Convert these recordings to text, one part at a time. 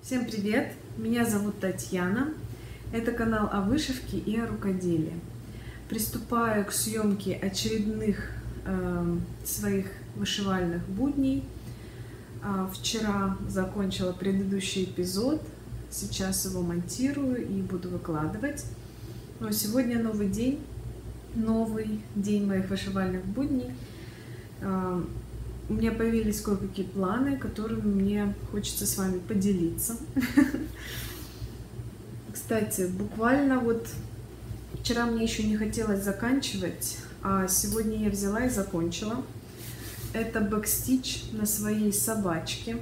Всем привет! Меня зовут Татьяна. Это канал о вышивке и о рукоделии. Приступаю к съемке очередных своих вышивальных будней. Вчера закончила предыдущий эпизод, сейчас его монтирую и буду выкладывать. Но сегодня новый день моих вышивальных будней. У меня появились кое-какие планы, которыми мне хочется с вами поделиться. Кстати, буквально вот вчера мне еще не хотелось заканчивать, а сегодня я взяла и закончила. Это бэкстич на своей собачке.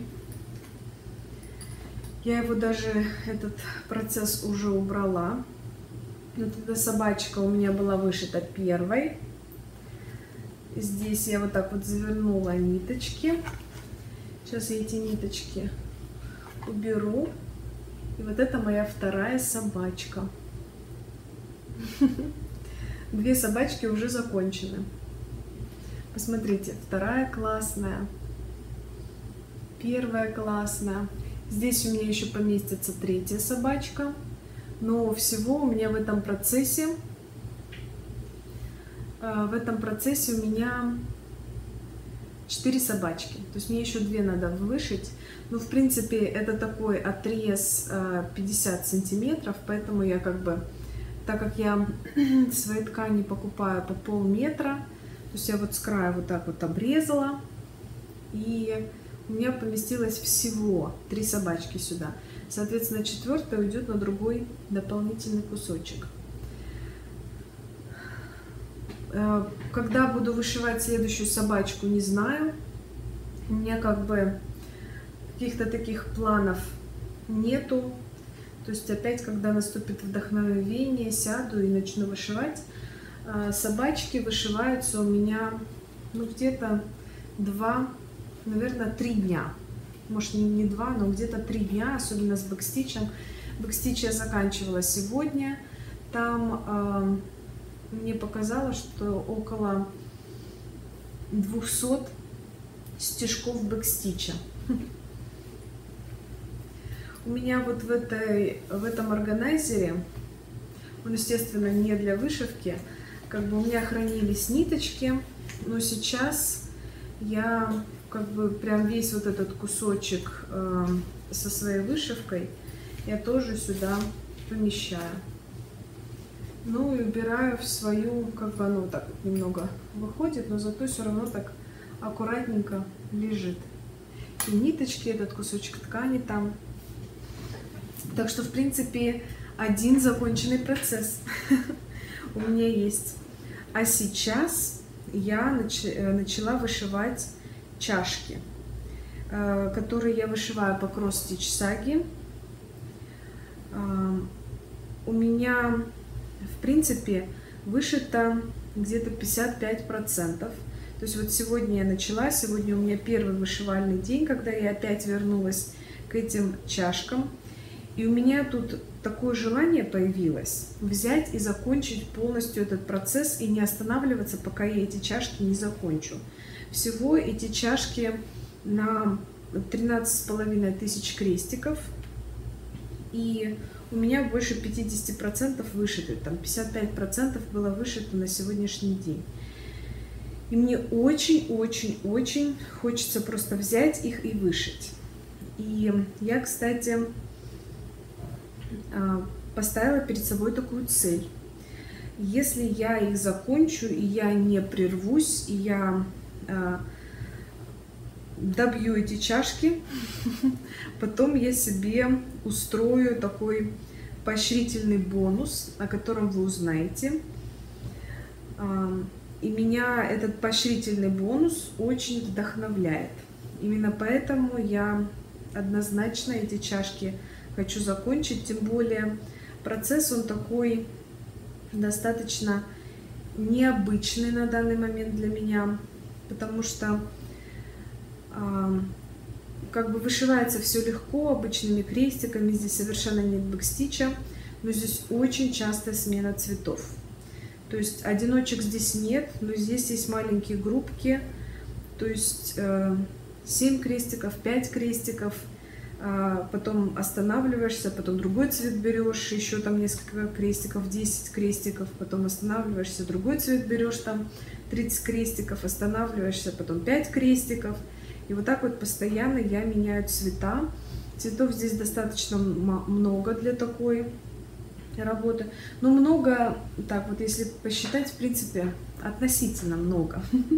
Я его даже, этот процесс уже убрала. Вот эта собачка у меня была вышита первой. Здесь я вот так вот завернула ниточки. Сейчас я эти ниточки уберу. И вот это моя вторая собачка. Две собачки уже закончены. Посмотрите, вторая классная. Первая классная. Здесь у меня еще поместится третья собачка. Но всего у меня в этом процессе у меня 4 собачки. То есть мне еще 2 надо вышить. Ну, в принципе, это такой отрез 50 сантиметров, поэтому я так как я свои ткани покупаю по полметра, то есть я вот с края вот так вот обрезала, и у меня поместилось всего 3 собачки сюда. Соответственно, 4-я уйдет на другой дополнительный кусочек. Когда буду вышивать следующую собачку, не знаю. У меня каких-то таких планов нету. То есть опять, когда наступит вдохновение, сяду и начну вышивать. Собачки вышиваются у меня где-то 2, наверное, 3 дня. Может, не 2, но где-то 3 дня, особенно с бэкстичем. Бэкстич я заканчивала сегодня. Там мне показалось, что около 200 стежков бэкстича. У меня вот в этом органайзере, он, естественно, не для вышивки, у меня хранились ниточки, но сейчас я прям весь вот этот кусочек со своей вышивкой я тоже сюда помещаю. Ну и убираю в свою, оно так немного выходит, но зато все равно так аккуратненько лежит. И ниточки, этот кусочек ткани там. Так что, в принципе, один законченный процесс у меня есть. А сейчас я начала вышивать чашки, которые я вышиваю по кросс-стич саги. У меня, в принципе, вышито где-то 55%. То есть вот сегодня я начала, сегодня у меня первый вышивальный день, когда я опять вернулась к этим чашкам. И у меня тут такое желание появилось взять и закончить полностью этот процесс и не останавливаться, пока я эти чашки не закончу. Всего эти чашки на 13,5 тысяч крестиков. И у меня больше 50% вышито, там 55% было вышито на сегодняшний день. И мне очень-очень-очень хочется просто взять их и вышить. И я, кстати, поставила перед собой такую цель. Если я их закончу, и я не прервусь, и я добью эти чашки, потом я себе устрою такой поощрительный бонус, о котором вы узнаете. И меня этот поощрительный бонус очень вдохновляет. Именно поэтому я однозначно эти чашки хочу закончить. Тем более процесс он такой достаточно необычный на данный момент для меня, потому что вышивается все легко, обычными крестиками, здесь совершенно нет бэкстича, но здесь очень частая смена цветов. То есть одиночек здесь нет, но здесь есть маленькие группки, то есть 7 крестиков, 5 крестиков, потом останавливаешься, потом другой цвет берешь, еще там несколько крестиков, 10 крестиков, потом останавливаешься, другой цвет берешь, там 30 крестиков, останавливаешься, потом 5 крестиков. И вот так вот постоянно я меняю цвета. Цветов здесь достаточно много для такой работы. Но много, так вот если посчитать, в принципе, относительно много.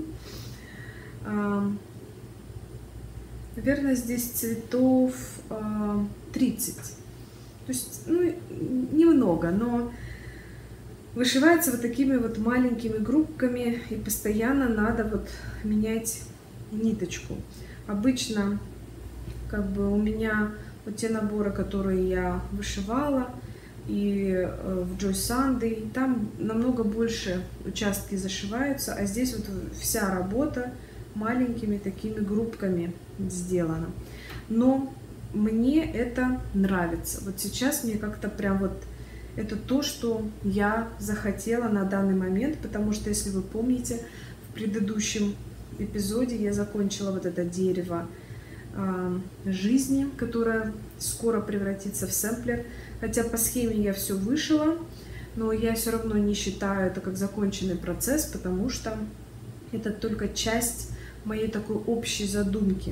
Наверное, здесь цветов 30. То есть, ну, немного, но вышивается вот такими вот маленькими группками, и постоянно надо вот менять ниточку. Обычно, как бы у меня вот те наборы, которые я вышивала, и в Joy Sunday, там намного больше участки зашиваются, а здесь вот вся работа маленькими такими группками сделано. Но мне это нравится. Вот сейчас мне как-то прям вот это то, что я захотела на данный момент, потому что, если вы помните, в предыдущем эпизоде я закончила вот это дерево жизни, которое скоро превратится в сэмплер. Хотя по схеме я все вышила, но я все равно не считаю это как законченный процесс, потому что это только часть моей такой общей задумки.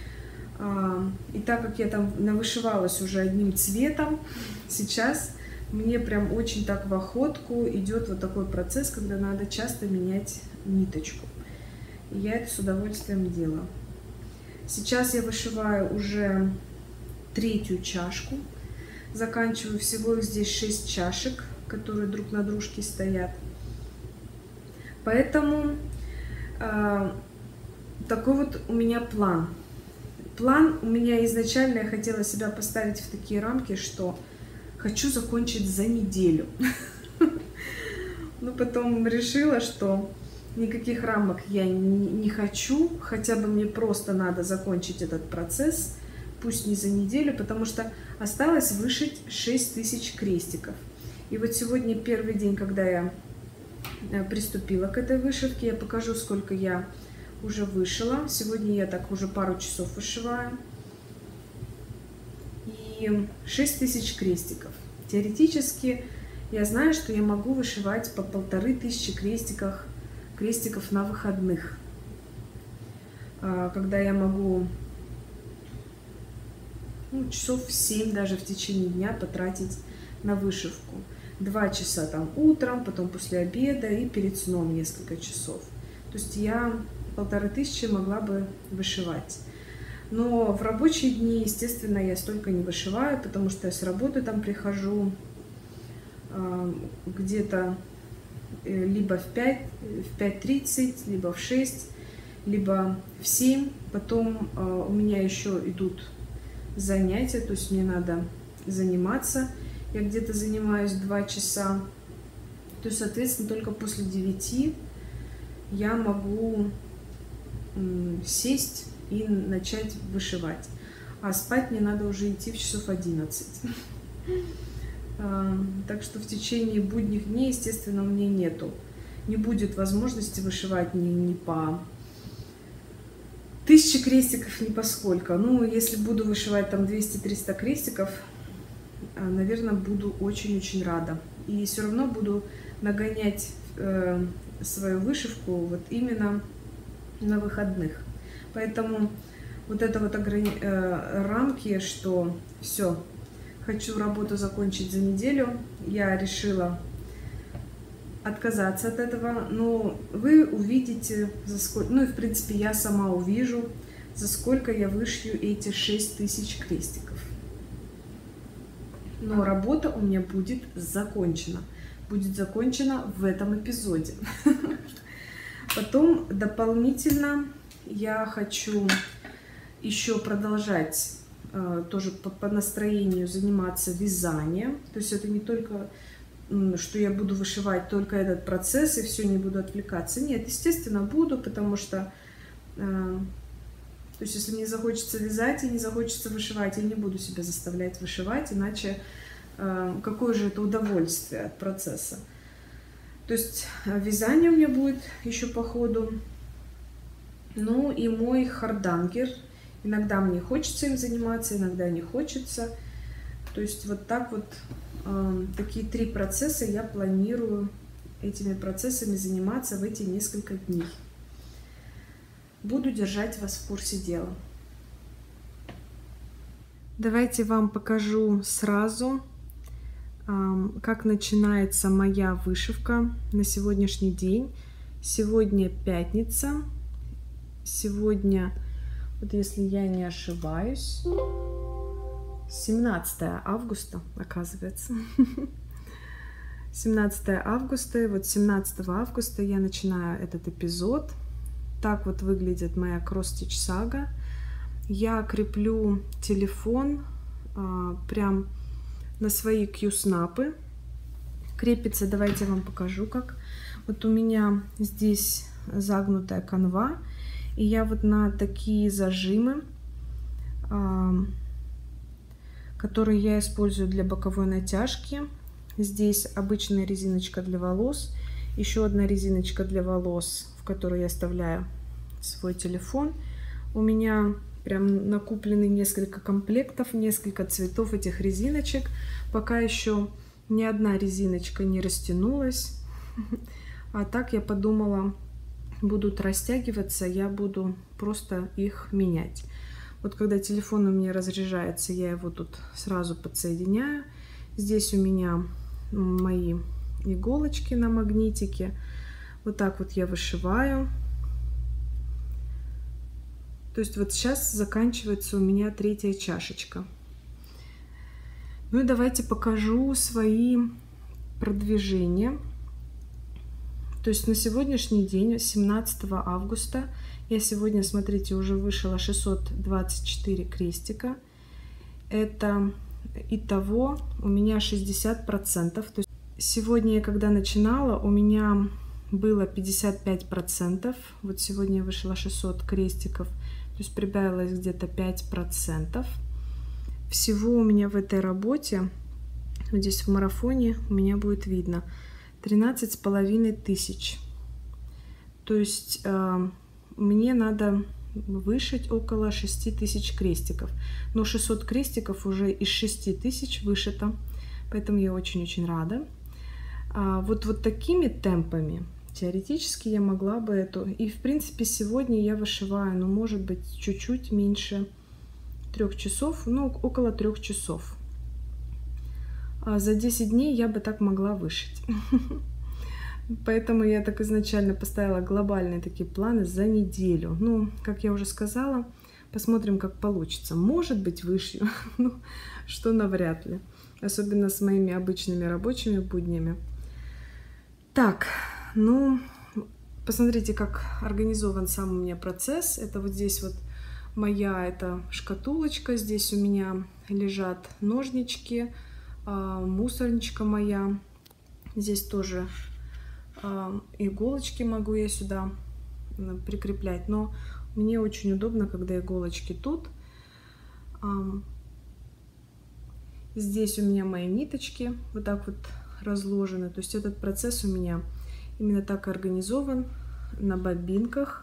И так как я там навышивалась уже одним цветом, сейчас мне прям очень так в охотку идет вот такой процесс, когда надо часто менять ниточку. И я это с удовольствием делаю. Сейчас я вышиваю уже 3-ю чашку. Заканчиваю, всего их здесь 6 чашек, которые друг на дружке стоят. Поэтому такой вот у меня план. План у меня изначально, я хотела себя поставить в такие рамки, что хочу закончить за неделю. Но потом решила, что никаких рамок я не хочу, хотя бы мне просто надо закончить этот процесс, пусть не за неделю, потому что осталось вышить 6000 крестиков. И вот сегодня первый день, когда я приступила к этой вышивке, я покажу, сколько я уже вышила. Сегодня я так уже пару часов вышиваю. И 6000 крестиков. Теоретически я знаю, что я могу вышивать по 1500 крестиков на выходных. Когда я могу часов 7 даже в течение дня потратить на вышивку. 2 часа там утром, потом после обеда и перед сном несколько часов. То есть я 1500 могла бы вышивать. Но в рабочие дни, естественно, я столько не вышиваю, потому что я с работы там прихожу где-то либо в 5:30, либо в 6, либо в 7. Потом у меня еще идут занятия, то есть мне надо заниматься. Я где-то занимаюсь 2 часа. То есть, соответственно, только после 9 я могу сесть и начать вышивать. А спать мне надо уже идти в часов 11. Так что в течение будних дней, естественно, у меня не будет возможности вышивать ни по 1000 крестиков, ни по сколько. Ну, если буду вышивать там 200-300 крестиков, наверное, буду очень-очень рада. И все равно буду нагонять свою вышивку вот именно на выходных. Поэтому вот это вот рамки, что все, хочу работу закончить за неделю, я решила отказаться от этого. Но вы увидите, за сколько, ну и в принципе я сама увижу, за сколько я вышью эти 6000 крестиков. Но работа у меня будет закончена. Будет закончена в этом эпизоде. Потом дополнительно я хочу еще продолжать тоже по настроению заниматься вязанием. То есть это не только, что я буду вышивать только этот процесс и все, не буду отвлекаться. Нет, естественно, буду, потому что, то есть если мне захочется вязать и не захочется вышивать, я не буду себя заставлять вышивать, иначе какое же это удовольствие от процесса. То есть вязание у меня будет еще по ходу. Ну и мой хардангер Иногда мне хочется им заниматься, иногда не хочется. То есть вот так вот, такие 3 процесса я планирую этими процессами заниматься в эти несколько дней. Буду держать вас в курсе дела. Давайте вам покажу сразу, как начинается моя вышивка на сегодняшний день. Сегодня пятница. Сегодня, вот если я не ошибаюсь, 17 августа, оказывается. 17 августа. И вот 17 августа я начинаю этот эпизод. Так вот выглядит моя кросс-стич сага. Я креплю телефон прям на свои Q-снапы. Крепится, давайте я вам покажу как. Вот у меня здесь загнутая канва. И я вот на такие зажимы, которые я использую для боковой натяжки. Здесь обычная резиночка для волос. Еще одна резиночка для волос, в которую я вставляю свой телефон. У меня прям накуплены несколько комплектов, несколько цветов этих резиночек. Пока еще ни одна резиночка не растянулась. А так я подумала, будут растягиваться, я буду просто их менять. Вот когда телефон у меня разряжается, я его тут сразу подсоединяю. Здесь у меня мои иголочки на магнитике. Вот так вот я вышиваю. То есть вот сейчас заканчивается у меня 3-я чашечка. Ну и давайте покажу свои продвижения. То есть на сегодняшний день, 17 августа, я сегодня, смотрите, уже вышила 624 крестика. Это итого у меня 60%. То есть сегодня я когда начинала, у меня было 55%. Вот сегодня я вышила 600 крестиков. То есть прибавилось где-то 5%. Всего у меня в этой работе, вот здесь в марафоне, у меня будет видно 13,5 тысяч. То есть мне надо вышить около 6000 крестиков. Но 600 крестиков уже из 6000 вышито. Поэтому я очень-очень рада. Вот такими темпами теоретически я могла бы эту... И, в принципе, сегодня я вышиваю, ну, может быть, чуть-чуть меньше 3 часов, ну, около 3 часов. За 10 дней я бы так могла вышить. Поэтому я так изначально поставила глобальные такие планы за неделю. Ну, как я уже сказала, посмотрим, как получится. Может быть, вышью, ну, что навряд ли. Особенно с моими обычными рабочими буднями. Так, ну, посмотрите, как организован сам у меня процесс. Это вот здесь вот моя эта шкатулочка. Здесь у меня лежат ножнички, мусорничка моя. Здесь тоже иголочки могу я сюда прикреплять. Но мне очень удобно, когда иголочки тут. Здесь у меня мои ниточки вот так вот разложены. То есть этот процесс у меня именно так организован на бобинках.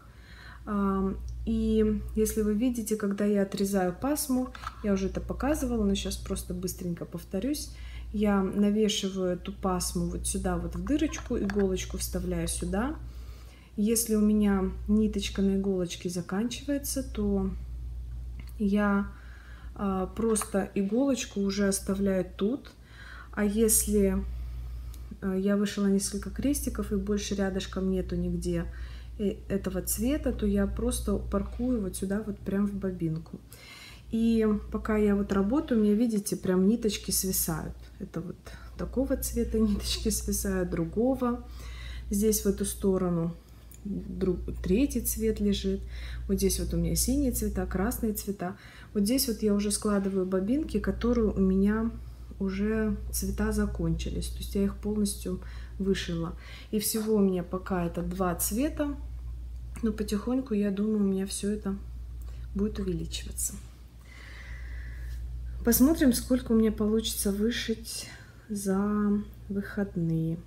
И если вы видите, когда я отрезаю пасму, я уже это показывала, но сейчас просто быстренько повторюсь. Я навешиваю эту пасму вот сюда вот в дырочку, иголочку вставляю сюда. Если у меня ниточка на иголочке заканчивается, то я просто иголочку уже оставляю тут. А если я вышила несколько крестиков и больше рядышком нету нигде этого цвета, то я просто паркую вот сюда вот прям в бобинку. И пока я вот работаю, у меня, видите, прям ниточки свисают. Это вот такого цвета ниточки свисают, другого. Здесь в эту сторону третий цвет лежит. Вот здесь вот у меня синие цвета, красные цвета. Вот здесь вот я уже складываю бобинки, которые у меня уже цвета закончились. То есть я их полностью вышила. И всего у меня пока это 2 цвета. Но потихоньку, я думаю, у меня все это будет увеличиваться. Посмотрим, сколько у меня получится вышить за выходные.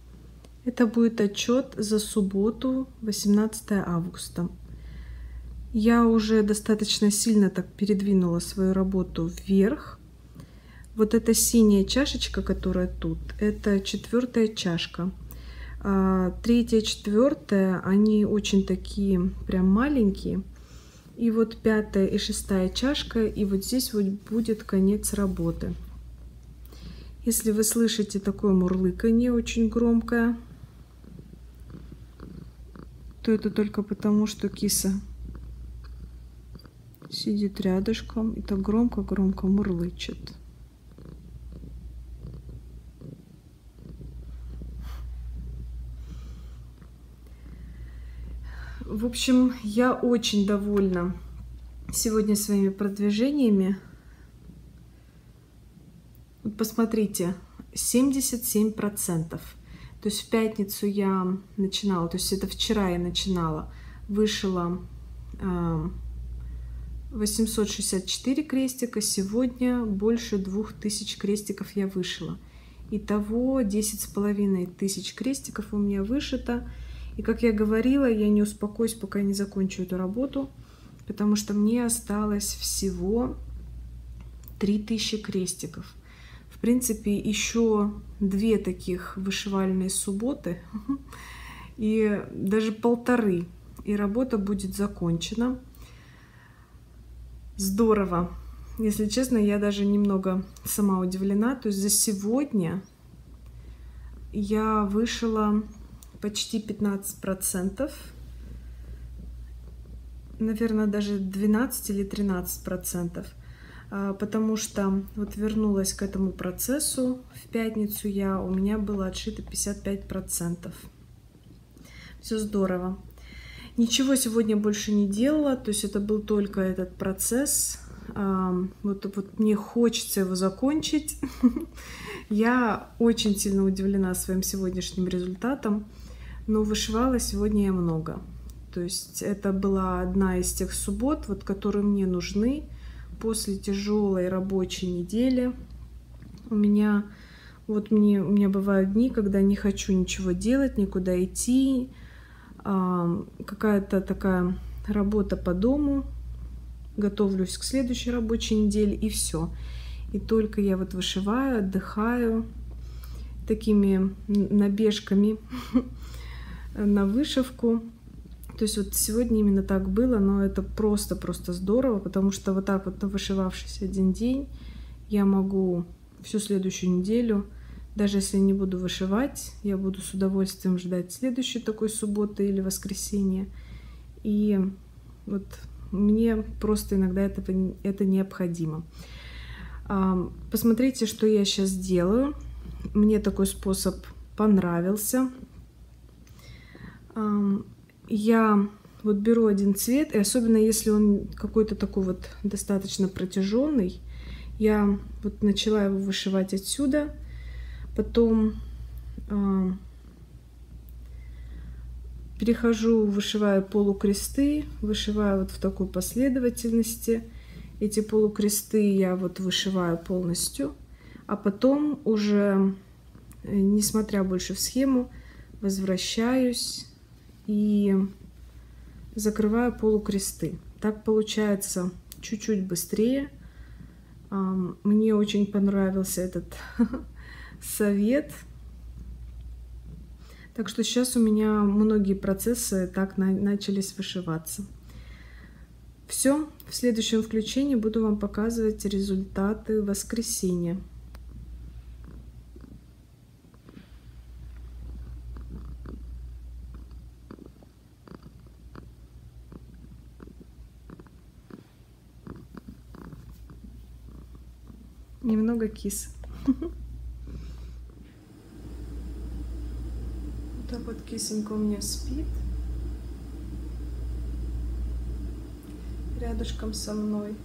Это будет отчет за субботу, 18 августа. Я уже достаточно сильно так передвинула свою работу вверх. Вот эта синяя чашечка, которая тут, это 4-я чашка. 3-я, 4-я, они очень такие прям маленькие. И вот 5-я и 6-я чашка, и вот здесь вот будет конец работы. Если вы слышите такое мурлыканье очень громкое, то это только потому, что киса сидит рядышком и так громко-громко мурлычет. В общем, я очень довольна сегодня своими продвижениями. Посмотрите, 77%. То есть в пятницу я начинала, то есть это вчера я начинала, вышила 864 крестика, сегодня больше 2000 крестиков я вышила. Итого 10,500 крестиков у меня вышито. И как я говорила, я не успокоюсь, пока не закончу эту работу, потому что мне осталось всего 3000 крестиков. В принципе, еще 2 таких вышивальные субботы и даже 1,5, и работа будет закончена. Здорово. Если честно, я даже немного сама удивлена. То есть за сегодня я вышила почти 15%. Наверное, даже 12 или 13%. Потому что вот вернулась к этому процессу в пятницу у меня было отшито 55%. Все здорово. Ничего сегодня больше не делала, то есть это был только этот процесс. Вот мне хочется его закончить. Я очень сильно удивлена своим сегодняшним результатом, но вышивала сегодня я много. То есть это была одна из тех суббот, вот, которые мне нужны после тяжелой рабочей недели. У меня бывают дни, когда не хочу ничего делать, никуда идти. Какая-то такая работа по дому, готовлюсь к следующей рабочей неделе, и все. И только я вот вышиваю, отдыхаю такими набежками на вышивку. То есть вот сегодня именно так было, но это просто здорово, потому что вот так вот, вышивавшись один день, я могу всю следующую неделю, даже если не буду вышивать, я буду с удовольствием ждать следующей такой субботы или воскресенья. И вот мне просто иногда это необходимо. Посмотрите, что я сейчас делаю. Мне такой способ понравился. Я вот беру один цвет, и особенно если он какой-то такой вот достаточно протяженный, я вот начала его вышивать отсюда, потом перехожу, вышиваю полукресты, вышиваю вот в такой последовательности. Эти полукресты я вот вышиваю полностью, а потом уже, не смотря больше в схему, возвращаюсь и закрываю полукресты. Так получается чуть-чуть быстрее. Мне очень понравился этот совет. Так что сейчас у меня многие процессы так начались вышиваться. Все, в следующем включении буду вам показывать результаты воскресенья. Немного кис. Так вот кисонька у меня спит рядышком со мной.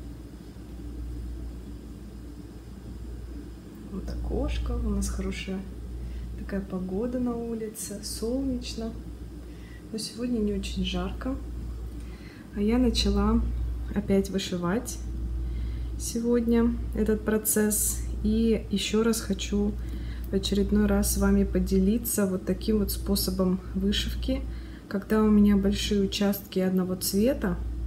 Вот окошко, у нас хорошая такая погода на улице, солнечно, но сегодня не очень жарко. А я начала опять вышивать сегодня этот процесс, и еще раз хочу в очередной раз с вами поделиться вот таким вот способом вышивки, когда у меня большие участки одного цвета.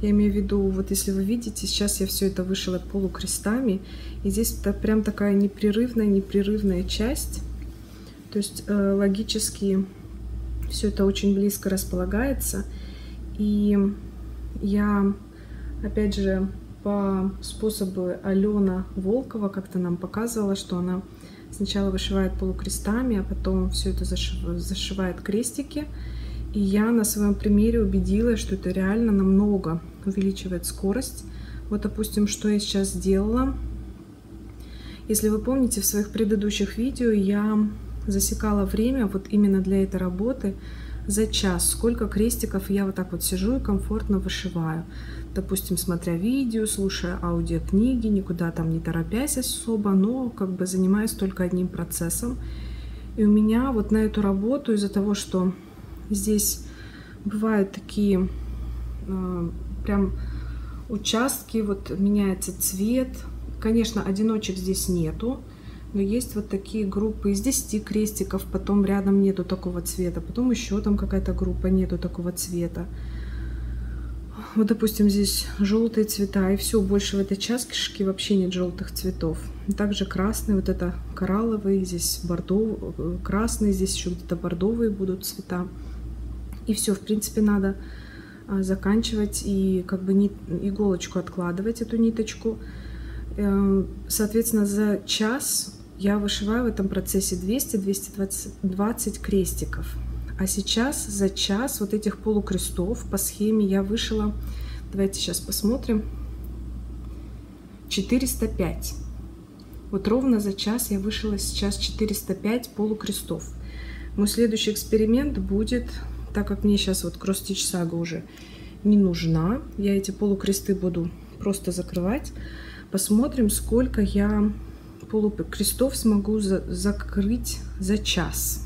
Я имею в виду, вот если вы видите, сейчас я все это вышила полукрестами, и здесь прям такая непрерывная часть. То есть логически все это очень близко располагается. И я, опять же, по способу Алена Волкова как-то нам показывала, что она сначала вышивает полукрестами, а потом все это зашивает крестики. И я на своем примере убедилась, что это реально намного увеличивает скорость. Вот, допустим, что я сейчас сделала. Если вы помните, в своих предыдущих видео я засекала время вот именно для этой работы за час. Сколько крестиков я вот так вот сижу и комфортно вышиваю. Допустим, смотря видео, слушая аудиокниги, никуда там не торопясь особо, но как бы занимаюсь только одним процессом. И у меня вот на эту работу, из-за того, что здесь бывают такие прям участки, вот меняется цвет. Конечно, одиночек здесь нету, но есть вот такие группы из 10 крестиков, потом рядом нету такого цвета, потом еще там какая-то группа, нету такого цвета. Вот, допустим, здесь желтые цвета, и все, больше в этой чашке вообще нет желтых цветов. Также красный, вот это коралловый, здесь бордовый, красный, здесь еще где-то бордовые будут цвета. И все, в принципе, надо заканчивать и как бы иголочку откладывать, эту ниточку. Соответственно, за час я вышиваю в этом процессе 200-220 крестиков. А сейчас за час вот этих полукрестов по схеме я вышила, давайте сейчас посмотрим, 405. Вот ровно за час я вышила сейчас 405 полукрестов. Мой следующий эксперимент будет, так как мне сейчас вот кросс-стич сага уже не нужна, я эти полукресты буду просто закрывать. Посмотрим, сколько я полукрестов смогу закрыть за час.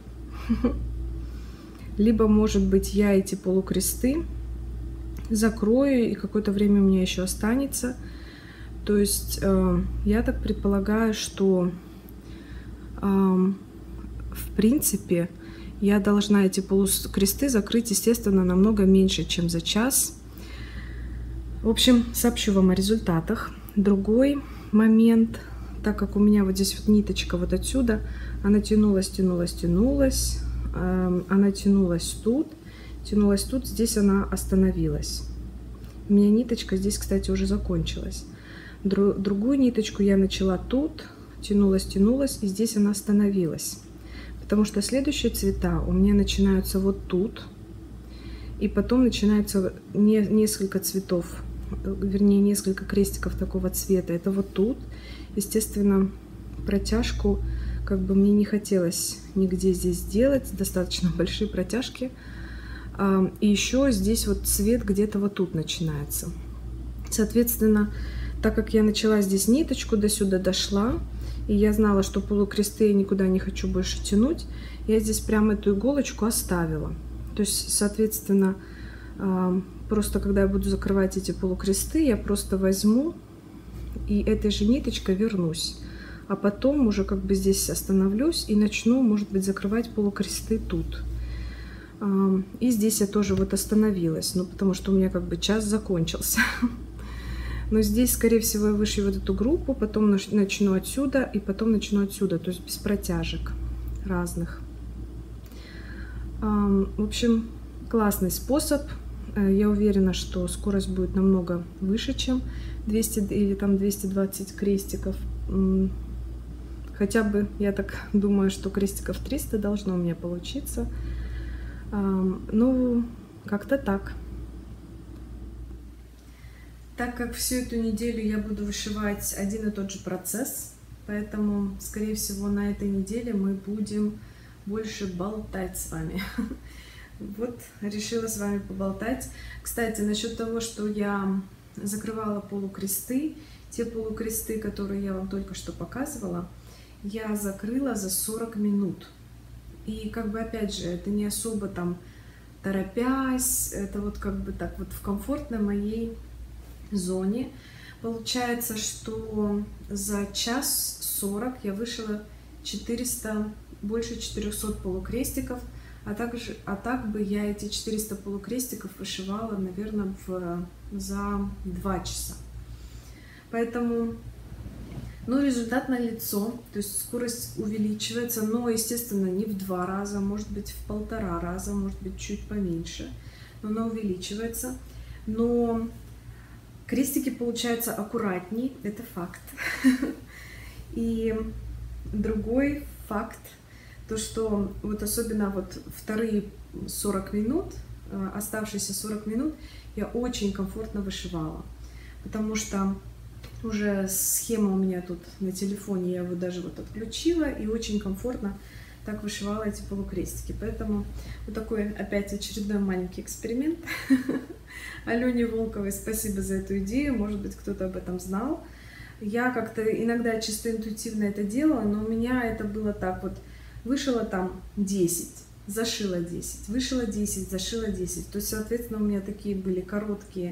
Либо, может быть, я эти полукресты закрою, и какое-то время у меня еще останется. То есть я так предполагаю, что в принципе я должна эти полукресты закрыть, естественно, намного меньше, чем за час. В общем, сообщу вам о результатах. Другой момент, так как у меня вот здесь вот ниточка вот отсюда, она тянулась, она тянулась тут, здесь она остановилась. У меня ниточка здесь, кстати, уже закончилась. Другую ниточку я начала тут, тянулась, и здесь она остановилась. Потому что следующие цвета у меня начинаются вот тут, и потом начинаются несколько цветов, вернее, несколько крестиков такого цвета. Это вот тут. Естественно, протяжку как бы мне не хотелось нигде здесь делать, достаточно большие протяжки. И еще здесь вот цвет где-то вот тут начинается. Соответственно, так как я начала здесь ниточку, до сюда дошла, и я знала, что полукресты я никуда не хочу больше тянуть, я здесь прям эту иголочку оставила. То есть, соответственно, просто когда я буду закрывать эти полукресты, я просто возьму и этой же ниточкой вернусь. А потом уже как бы здесь остановлюсь и начну, может быть, закрывать полукресты тут. И здесь я тоже вот остановилась, ну, потому что у меня как бы час закончился. Но здесь, скорее всего, я вышью вот эту группу, потом начну отсюда и потом начну отсюда, то есть без протяжек разных. В общем, классный способ. Я уверена, что скорость будет намного выше, чем 200 или там 220 крестиков. Хотя бы, я так думаю, что крестиков 300 должно у меня получиться. Ну, как-то так. Так как всю эту неделю я буду вышивать один и тот же процесс, поэтому, скорее всего, на этой неделе мы будем больше болтать с вами. Вот, решила с вами поболтать. Кстати, насчет того, что я закрывала полукресты, те полукресты, которые я вам только что показывала, я закрыла за 40 минут. И как бы, опять же, это не особо там торопясь, это вот как бы так вот в комфортной моей зоне. Получается, что за час 40 я вышила больше 400 полукрестиков. а так бы я эти 400 полукрестиков вышивала, наверное, за 2 часа. Поэтому, ну, результат налицо, то есть скорость увеличивается, но, естественно, не в 2 раза, может быть, в 1,5 раза, может быть, чуть поменьше, но она увеличивается. Но крестики получаются аккуратней, это факт. И другой факт, то что вот особенно вот вторые 40 минут, оставшиеся 40 минут, я очень комфортно вышивала, потому что уже схема у меня тут на телефоне, я его даже вот отключила, и очень комфортно так вышивала эти полукрестики. Поэтому вот такой опять очередной маленький эксперимент. Алене Волковой спасибо за эту идею, может быть, кто-то об этом знал. Я как-то иногда чисто интуитивно это делала, но у меня это было так вот: вышила там 10, зашила 10, вышила 10, зашила 10. То есть, соответственно, у меня такие были короткие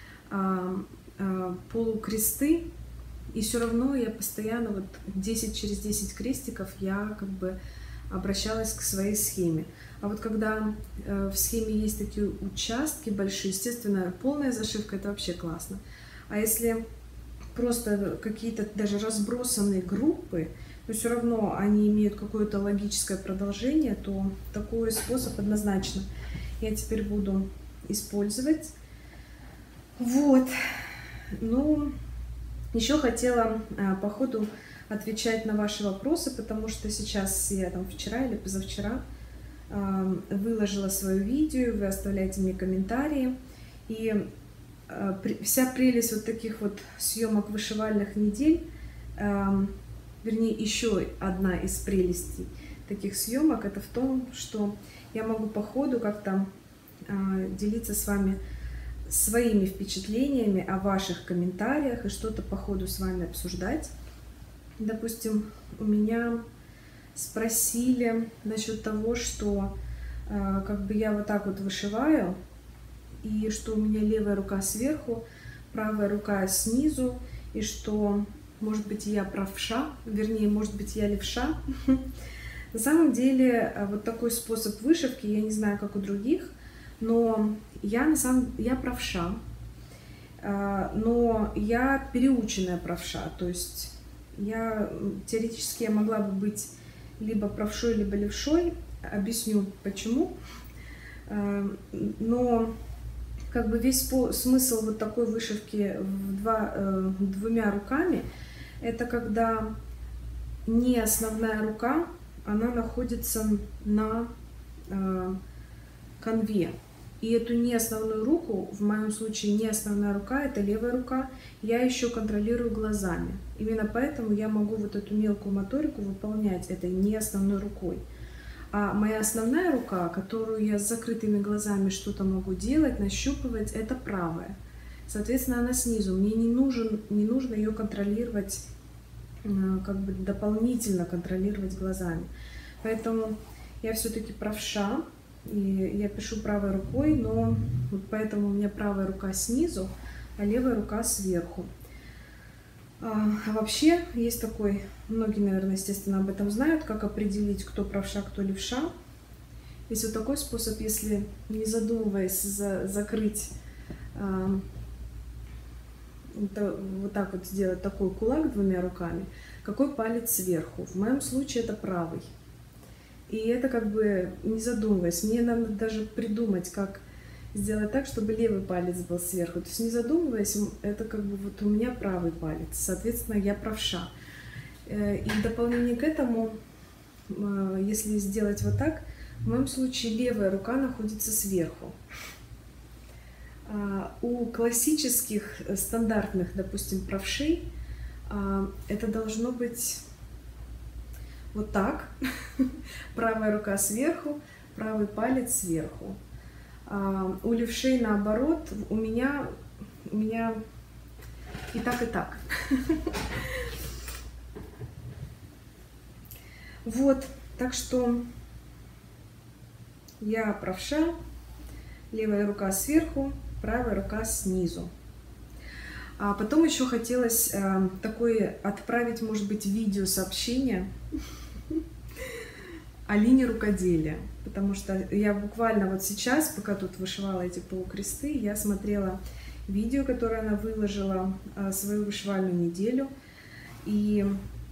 полукресты, и все равно я постоянно вот 10 через 10 крестиков я как бы обращалась к своей схеме. А вот когда в схеме есть такие участки большие, естественно, полная зашивка — это вообще классно. А если просто какие-то даже разбросанные группы, но все равно они имеют какое-то логическое продолжение, то такой способ однозначно я теперь буду использовать. Вот. Ну, еще хотела по ходу отвечать на ваши вопросы, потому что сейчас я там вчера или позавчера выложила свое видео, вы оставляете мне комментарии. И вся прелесть вот таких вот съемок вышивальных недель, вернее, еще одна из прелестей таких съемок, это в том, что я могу по ходу как-то делиться с вами своими впечатлениями о ваших комментариях и что-то по ходу с вами обсуждать. Допустим, у меня спросили насчет того, что как бы я вот так вот вышиваю, и что у меня левая рука сверху, правая рука снизу, и что, может быть, я правша, вернее, может быть, я левша. На самом деле, вот такой способ вышивки, я не знаю, как у других, но я правша, но я переученная правша, то есть теоретически я могла бы быть либо правшой, либо левшой. Объясню почему. Но как бы весь смысл вот такой вышивки двумя руками — это когда не основная рука, она находится на канве. И эту не основную руку, в моем случае не основная рука, это левая рука, я еще контролирую глазами. Именно поэтому я могу вот эту мелкую моторику выполнять этой не основной рукой. А моя основная рука, которую я с закрытыми глазами что-то могу делать, нащупывать, это правая. Соответственно, она снизу. Мне не нужно ее контролировать, как бы дополнительно контролировать глазами. Поэтому я все-таки правша. И я пишу правой рукой, но вот поэтому у меня правая рука снизу, а левая рука сверху. А вообще есть такой, многие, наверное, естественно, об этом знают, как определить, кто правша, кто левша. Есть вот такой способ, если, не задумываясь, закрыть, вот так вот сделать такой кулак двумя руками, какой палец сверху. В моем случае это правый. И это как бы не задумываясь. Мне надо даже придумать, как сделать так, чтобы левый палец был сверху. То есть не задумываясь, это как бы вот у меня правый палец. Соответственно, я правша. И в дополнение к этому, если сделать вот так, в моем случае левая рука находится сверху. У классических стандартных, допустим, правшей это должно быть вот так. Правая рука сверху, правый палец сверху. У левшей наоборот, у меня и так, и так. Вот, так что я правша, левая рука сверху, правая рука снизу. А потом еще хотелось такое отправить, может быть, видеосообщение Алине рукоделия. Потому что я буквально вот сейчас, пока тут вышивала эти полукресты, я смотрела видео, которое она выложила, свою вышивальную неделю. И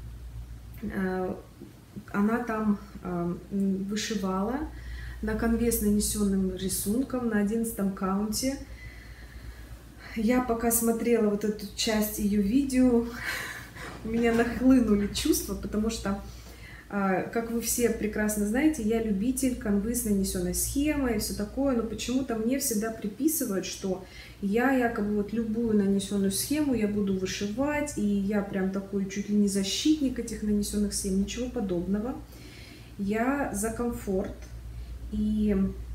она там вышивала на конве с нанесенным рисунком на 11 каунте. Я пока смотрела вот эту часть ее видео, у меня нахлынули чувства, потому что, как вы все прекрасно знаете, я любитель канвы с нанесенной схемой и все такое, но почему-то мне всегда приписывают, что я якобы вот любую нанесенную схему я буду вышивать, и я прям такой чуть ли не защитник этих нанесенных схем, ничего подобного. Я за комфорт, и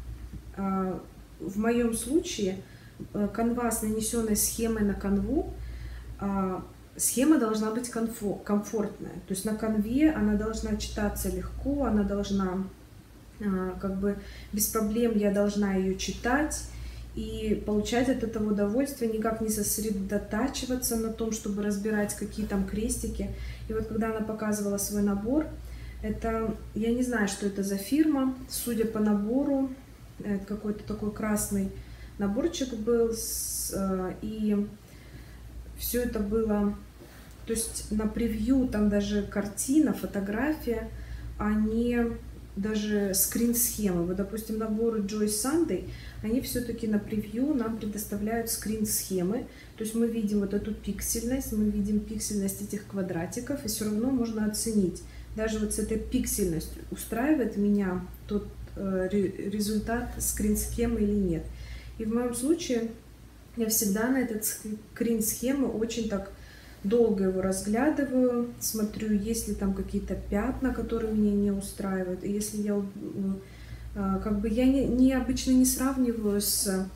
в моем случае канва с нанесенной схемой на канву, схема должна быть комфортная. То есть на канве она должна читаться легко, она должна как бы без проблем, я должна ее читать и получать от этого удовольствие, никак не сосредотачиваться на том, чтобы разбирать какие там крестики. И вот когда она показывала свой набор, это, я не знаю, что это за фирма, судя по набору, это какой-то такой красный наборчик был, и все это было, то есть на превью там даже картина, фотография, а не даже скрин-схемы. Вот, допустим, наборы Joy Sunday, они все-таки на превью нам предоставляют скрин-схемы. То есть мы видим вот эту пиксельность, мы видим пиксельность этих квадратиков, и все равно можно оценить. Даже вот с этой пиксельностью устраивает меня тот результат скрин-схемы или нет. И в моем случае я всегда на этот скрин-схемы очень так долго его разглядываю, смотрю, есть ли там какие-то пятна, которые меня не устраивают. И если я как бы я обычно не сравниваю с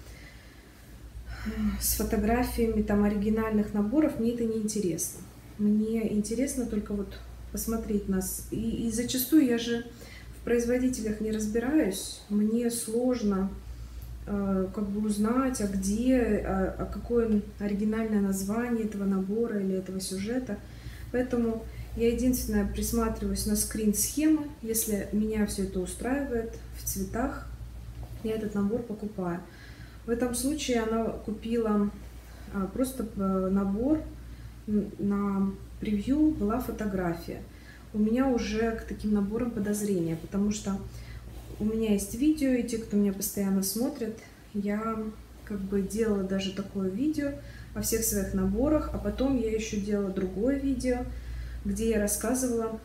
фотографиями там оригинальных наборов, мне это не интересно. Мне интересно только вот посмотреть нас. И зачастую я же в производителях не разбираюсь, мне сложно как бы узнать, какое оригинальное название этого набора или этого сюжета. Поэтому я единственное присматриваюсь на скрин-схемы. Если меня все это устраивает в цветах, я этот набор покупаю. В этом случае она купила просто набор, на превью была фотография. У меня уже к таким наборам подозрения, потому что у меня есть видео, и те, кто меня постоянно смотрят, я как бы делала даже такое видео о всех своих наборах, а потом я еще делала другое видео, где я рассказывала,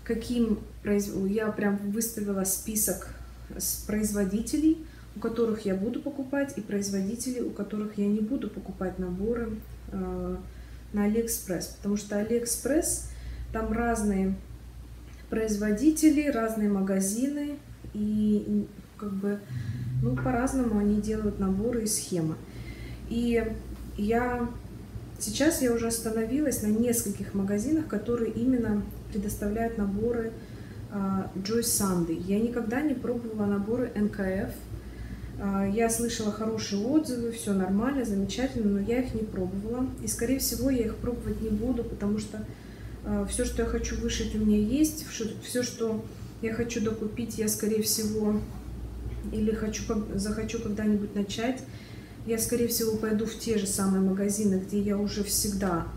я прям выставила список с производителей, у которых я буду покупать, и производителей, у которых я не буду покупать наборы на Алиэкспресс, потому что Алиэкспресс, там разные производители, разные магазины, и как бы, ну, по-разному они делают наборы и схемы. И сейчас я уже остановилась на нескольких магазинах, которые именно предоставляют наборы Joy Sunday. Я никогда не пробовала наборы НКФ. Я слышала хорошие отзывы, все нормально, замечательно, но я их не пробовала. И, скорее всего, я их пробовать не буду, потому что все, что я хочу вышить, у меня есть. Все, что я хочу докупить, я, скорее всего, или захочу когда-нибудь начать, я, скорее всего, пойду в те же самые магазины, где я уже всегда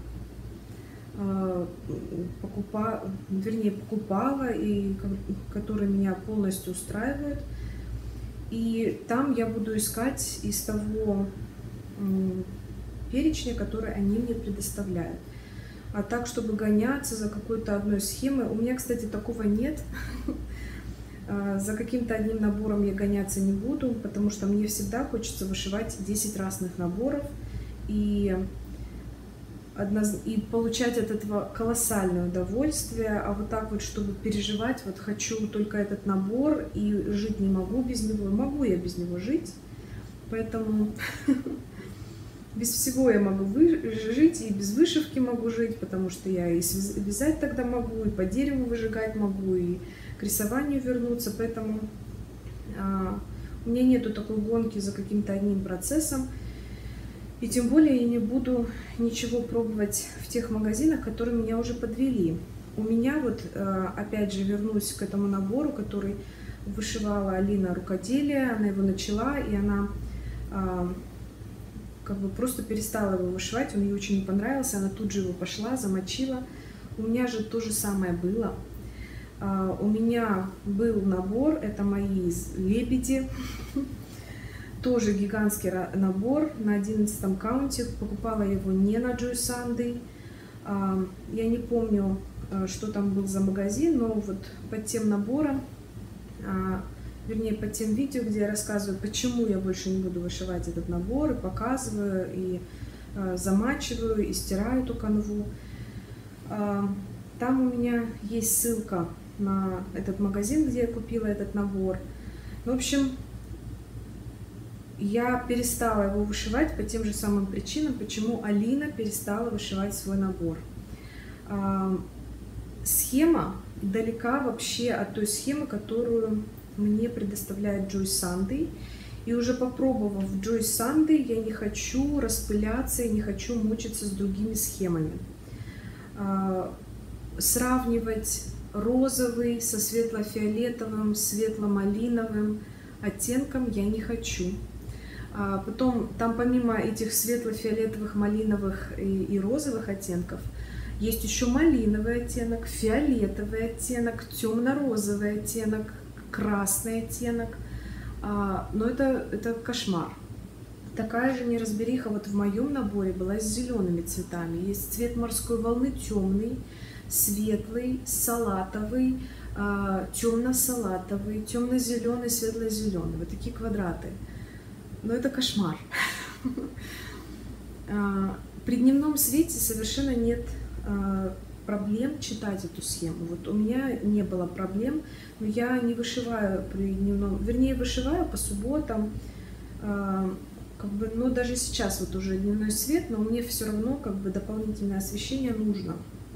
покупала, и которые меня полностью устраивают. И там я буду искать из того перечня, который они мне предоставляют. А так, чтобы гоняться за какой-то одной схемой, у меня, кстати, такого нет. За каким-то одним набором я гоняться не буду, потому что мне всегда хочется вышивать 10 разных наборов и получать от этого колоссальное удовольствие. А вот так вот, чтобы переживать, вот хочу только этот набор и жить не могу без него. Могу я без него жить, поэтому без всего я могу жить, и без вышивки могу жить, потому что я и вязать тогда могу, и по дереву выжигать могу, и к рисованию вернуться. Поэтому у меня нету такой гонки за каким-то одним процессом. И тем более я не буду ничего пробовать в тех магазинах, которые меня уже подвели. У меня вот, опять же, вернусь к этому набору, который вышивала Алина рукоделие. Она его начала, и она как бы просто перестала его вышивать. Он ей очень не понравился, она тут же его пошла, замочила. У меня же то же самое было. У меня был набор, это мои лебеди. Тоже гигантский набор на 11 каунте. Покупала его не на Joy Sunday. Я не помню, что там был за магазин, но вот под тем набором, вернее, под тем видео, где я рассказываю, почему я больше не буду вышивать этот набор, и показываю, и замачиваю, и стираю эту канву. Там у меня есть ссылка на этот магазин, где я купила этот набор. В общем, я перестала его вышивать по тем же самым причинам, почему Алина перестала вышивать свой набор. Схема далека вообще от той схемы, которую мне предоставляет Joy Sunday. И уже попробовав Joy Sunday, я не хочу распыляться и не хочу мучиться с другими схемами. Сравнивать розовый со светло-фиолетовым, светло-малиновым оттенком я не хочу. Потом, там помимо этих светло-фиолетовых, малиновых и розовых оттенков, есть еще малиновый оттенок, фиолетовый оттенок, темно-розовый оттенок, красный оттенок. Но это кошмар. Такая же неразбериха вот в моем наборе была с зелеными цветами. Есть цвет морской волны темный, светлый, салатовый, темно-салатовый, темно-зеленый, светло-зеленый. Вот такие квадраты. Но это кошмар. При дневном свете совершенно нет проблем читать эту схему. Вот у меня не было проблем, но я не вышиваю при дневном, вернее, вышиваю по субботам, как бы, но даже сейчас вот уже дневной свет, но мне все равно как бы дополнительное освещение нужно.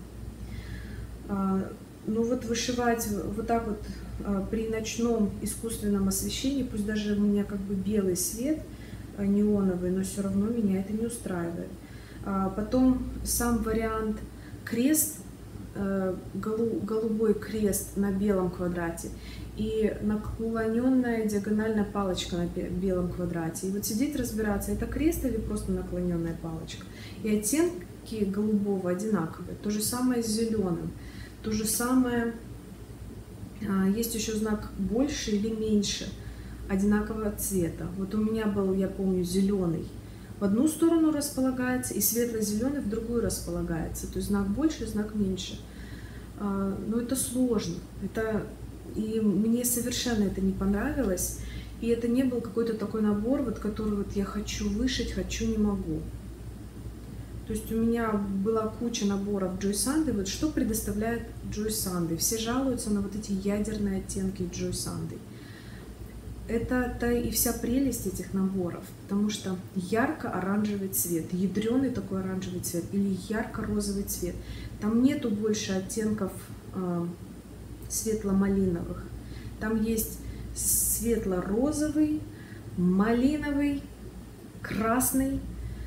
Но вот вышивать вот так вот при ночном искусственном освещении, пусть даже у меня как бы белый свет, неоновый, но все равно меня это не устраивает. Потом сам вариант крест, голубой крест на белом квадрате и наклоненная диагональная палочка на белом квадрате. И вот сидеть разбираться, это крест или просто наклоненная палочка. И оттенки голубого одинаковые. То же самое с зеленым. То же самое, есть еще знак больше или меньше одинакового цвета. Вот у меня был, я помню, зеленый в одну сторону располагается, и светло-зеленый в другую располагается. То есть знак больше, знак меньше. Но это сложно. И мне совершенно это не понравилось. И это не был какой-то такой набор, вот, который вот я хочу вышить, хочу, не могу. То есть у меня была куча наборов Joy Sunday. Вот что предоставляет Joy Sunday? Все жалуются на вот эти ядерные оттенки Joy Sunday. Это-то и вся прелесть этих наборов, потому что ярко-оранжевый цвет, ядреный такой оранжевый цвет или ярко-розовый цвет. Там нету больше оттенков светло-малиновых. Там есть светло-розовый, малиновый, красный,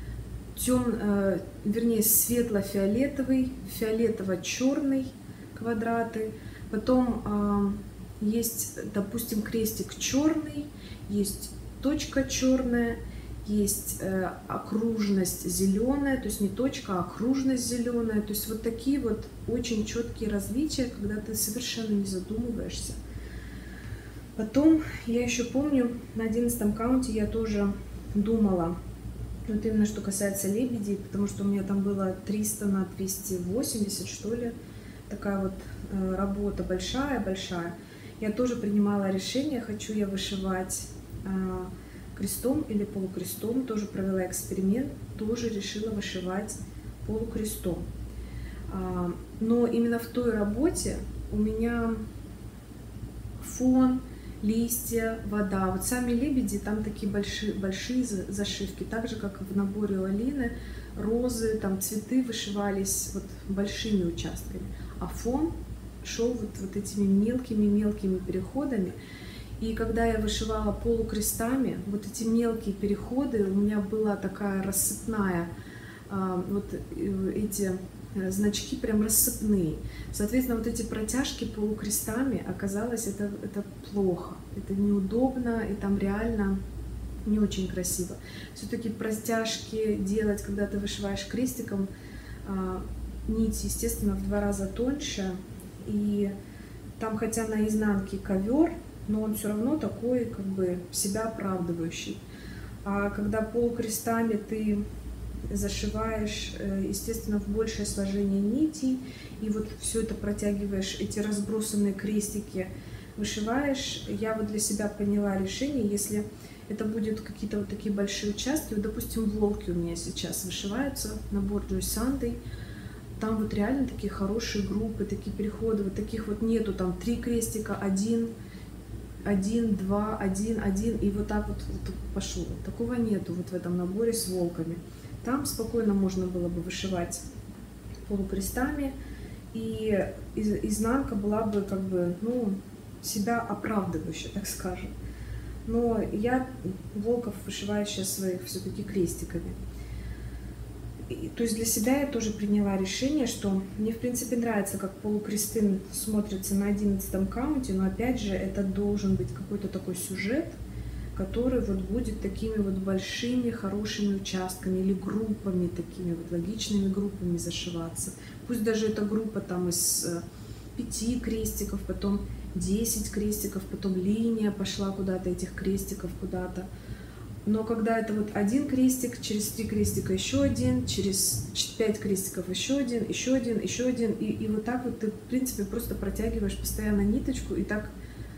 вернее, светло-фиолетовый, фиолетово-черный квадраты. Потом есть, допустим, крестик черный, есть точка черная, есть окружность зеленая, то есть не точка, а окружность зеленая. То есть вот такие вот очень четкие различия, когда ты совершенно не задумываешься. Потом, я еще помню, на 11 каунте я тоже думала, вот именно что касается лебедей, потому что у меня там было 300 на 280, что ли, такая вот работа большая-большая. Я тоже принимала решение, хочу я вышивать крестом или полукрестом, тоже провела эксперимент, тоже решила вышивать полукрестом. Но именно в той работе у меня фон, листья, вода. Вот сами лебеди, там такие большие зашивки, так же, как в наборе у Алины, розы, там цветы вышивались вот большими участками, а фон шел вот этими мелкими переходами. И когда я вышивала полукрестами, вот эти мелкие переходы, у меня была такая рассыпная, вот эти значки прям рассыпные. Соответственно, вот эти протяжки полукрестами, оказалось, это плохо, это неудобно, и там реально не очень красиво. Все-таки протяжки делать, когда ты вышиваешь крестиком, нить, естественно, в 2 раза тоньше, и там, хотя на изнанке ковер, но он все равно такой, как бы, себя оправдывающий. А когда полукрестами ты зашиваешь, естественно, в большее сложение нитей, и вот все это протягиваешь, эти разбросанные крестики вышиваешь, я вот для себя поняла решение, если это будут какие-то вот такие большие участки, вот, допустим, волки у меня сейчас вышиваются, набор Joy Sunday, там вот реально такие хорошие группы, такие переходы, вот таких вот нету, там 3 крестика, 1, 2, 1, 1, и вот так вот пошло. Такого нету вот в этом наборе с волками. Там спокойно можно было бы вышивать полукрестами, и изнанка была бы, как бы, ну, себя оправдывающая, так скажем. Но я волков вышиваю сейчас своих все-таки крестиками. То есть для себя я тоже приняла решение, что мне, в принципе, нравится, как полукресты смотрятся на 11-м каунте, но, опять же, это должен быть какой-то такой сюжет, который вот будет такими вот большими, хорошими участками или группами, такими вот логичными группами зашиваться. Пусть даже эта группа там из 5 крестиков, потом 10 крестиков, потом линия пошла куда-то этих крестиков куда-то. Но когда это вот 1 крестик, через 3 крестика еще 1, через 5 крестиков еще 1, еще 1, еще 1, и вот так вот ты, в принципе, просто протягиваешь постоянно ниточку, и так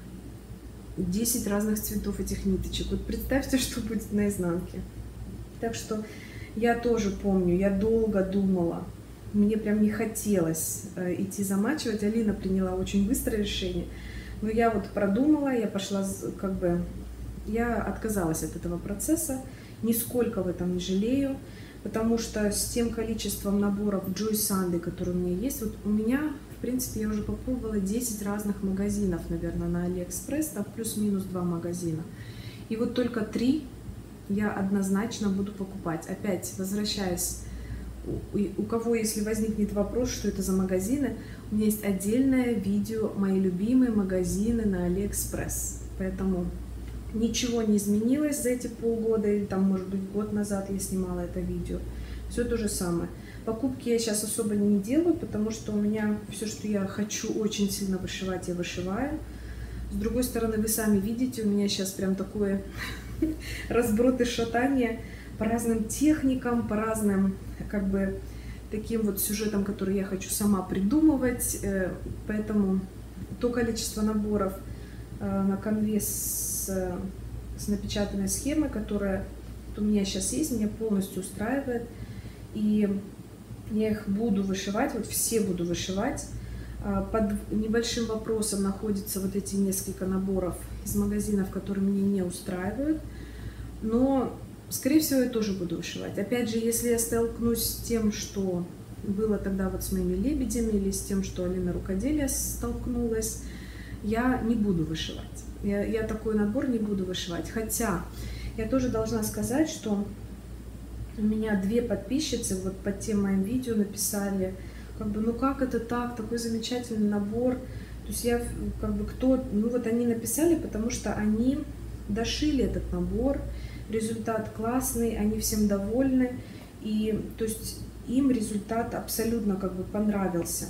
10 разных цветов этих ниточек. Вот представьте, что будет на изнанке. Так что я тоже помню, я долго думала, мне прям не хотелось идти замачивать. Алина приняла очень быстрое решение, но я вот продумала, я пошла, как бы, я отказалась от этого процесса, нисколько в этом не жалею, потому что с тем количеством наборов Joy Sunday, которые у меня есть, вот у меня, в принципе, я уже попробовала 10 разных магазинов, наверное, на AliExpress, там плюс-минус 2 магазина. И вот только 3 я однозначно буду покупать. Опять, возвращаясь, у кого, если возникнет вопрос, что это за магазины, у меня есть отдельное видео «Мои любимые магазины на AliExpress». Поэтому ничего не изменилось за эти полгода, или там, может быть, год назад я снимала это видео. Все то же самое. Покупки я сейчас особо не делаю, потому что у меня все, что я хочу очень сильно вышивать, я вышиваю. С другой стороны, вы сами видите, у меня сейчас прям такое разброд и шатание по разным техникам, по разным, как бы, таким вот сюжетам, которые я хочу сама придумывать. Поэтому то количество наборов на конве с напечатанной схемой, которая у меня сейчас есть, меня полностью устраивает. И я их буду вышивать, вот все буду вышивать. Под небольшим вопросом находятся вот эти несколько наборов из магазинов, которые меня не устраивают. Но, скорее всего, я тоже буду вышивать. Опять же, если я столкнусь с тем, что было тогда вот с моими лебедями, или с тем, что Алина Рукоделие столкнулась, я не буду вышивать. Я такой набор не буду вышивать. Хотя я тоже должна сказать, что у меня 2 подписчицы вот под тем моим видео написали, как бы, ну как это так, такой замечательный набор. То есть я, как бы, ну вот они написали, потому что они дошили этот набор, результат классный, они всем довольны, и то есть им результат абсолютно, как бы, понравился.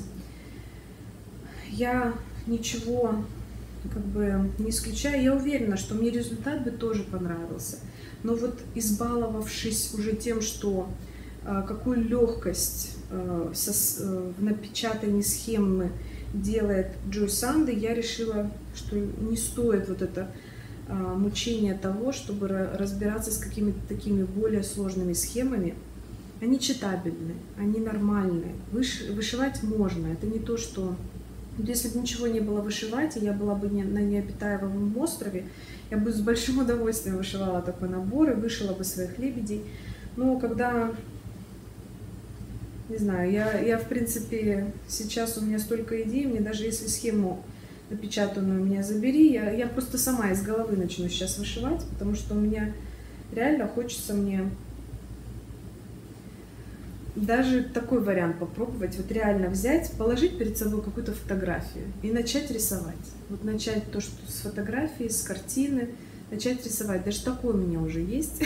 Я ничего, как бы, не исключаю, я уверена, что мне результат бы тоже понравился. Но вот, избаловавшись уже тем, что какую легкость в напечатании схемы делает Joy Sunday, я решила, что не стоит вот это мучение того, чтобы разбираться с какими-то такими более сложными схемами. Они читабельны, они нормальные, вышивать можно, это не то, что... Если бы ничего не было вышивать, и я была бы на необитаемом острове, я бы с большим удовольствием вышивала такой набор и вышила бы своих лебедей. Но когда, не знаю, я в принципе, сейчас у меня столько идей, мне даже если схему напечатанную меня забери, я просто сама из головы начну сейчас вышивать, потому что у меня реально хочется мне даже такой вариант попробовать, вот реально взять, положить перед собой какую-то фотографию и начать рисовать. Вот начать то, что с фотографии, с картины, начать рисовать. Даже такое у меня уже есть.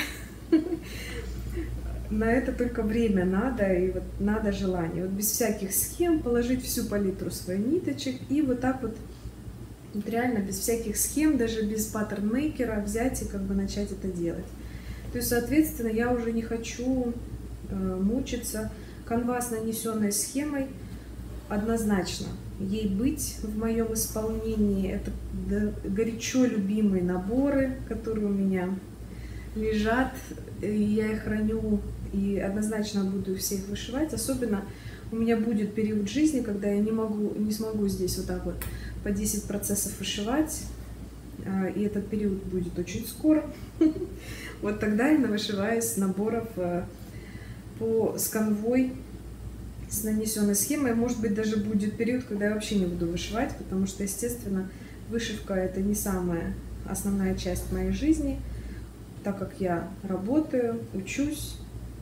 На это только время надо, и вот надо желание. Вот без всяких схем положить всю палитру своих ниточек и вот так вот реально без всяких схем, даже без паттерн-мейкера взять и как бы начать это делать. То есть, соответственно, я уже не хочу мучиться. Канвас, нанесенной схемой, однозначно ей быть в моем исполнении. Это горячо любимые наборы, которые у меня лежат, и я их храню, и однозначно буду всех вышивать. Особенно у меня будет период жизни, когда я не смогу здесь вот так вот по 10 процессов вышивать, и этот период будет очень скоро. Вот тогда я навышиваюсь наборов с канвой, с нанесенной схемой. Может быть, даже будет период, когда я вообще не буду вышивать, потому что, естественно, вышивка — это не самая основная часть моей жизни, так как я работаю, учусь,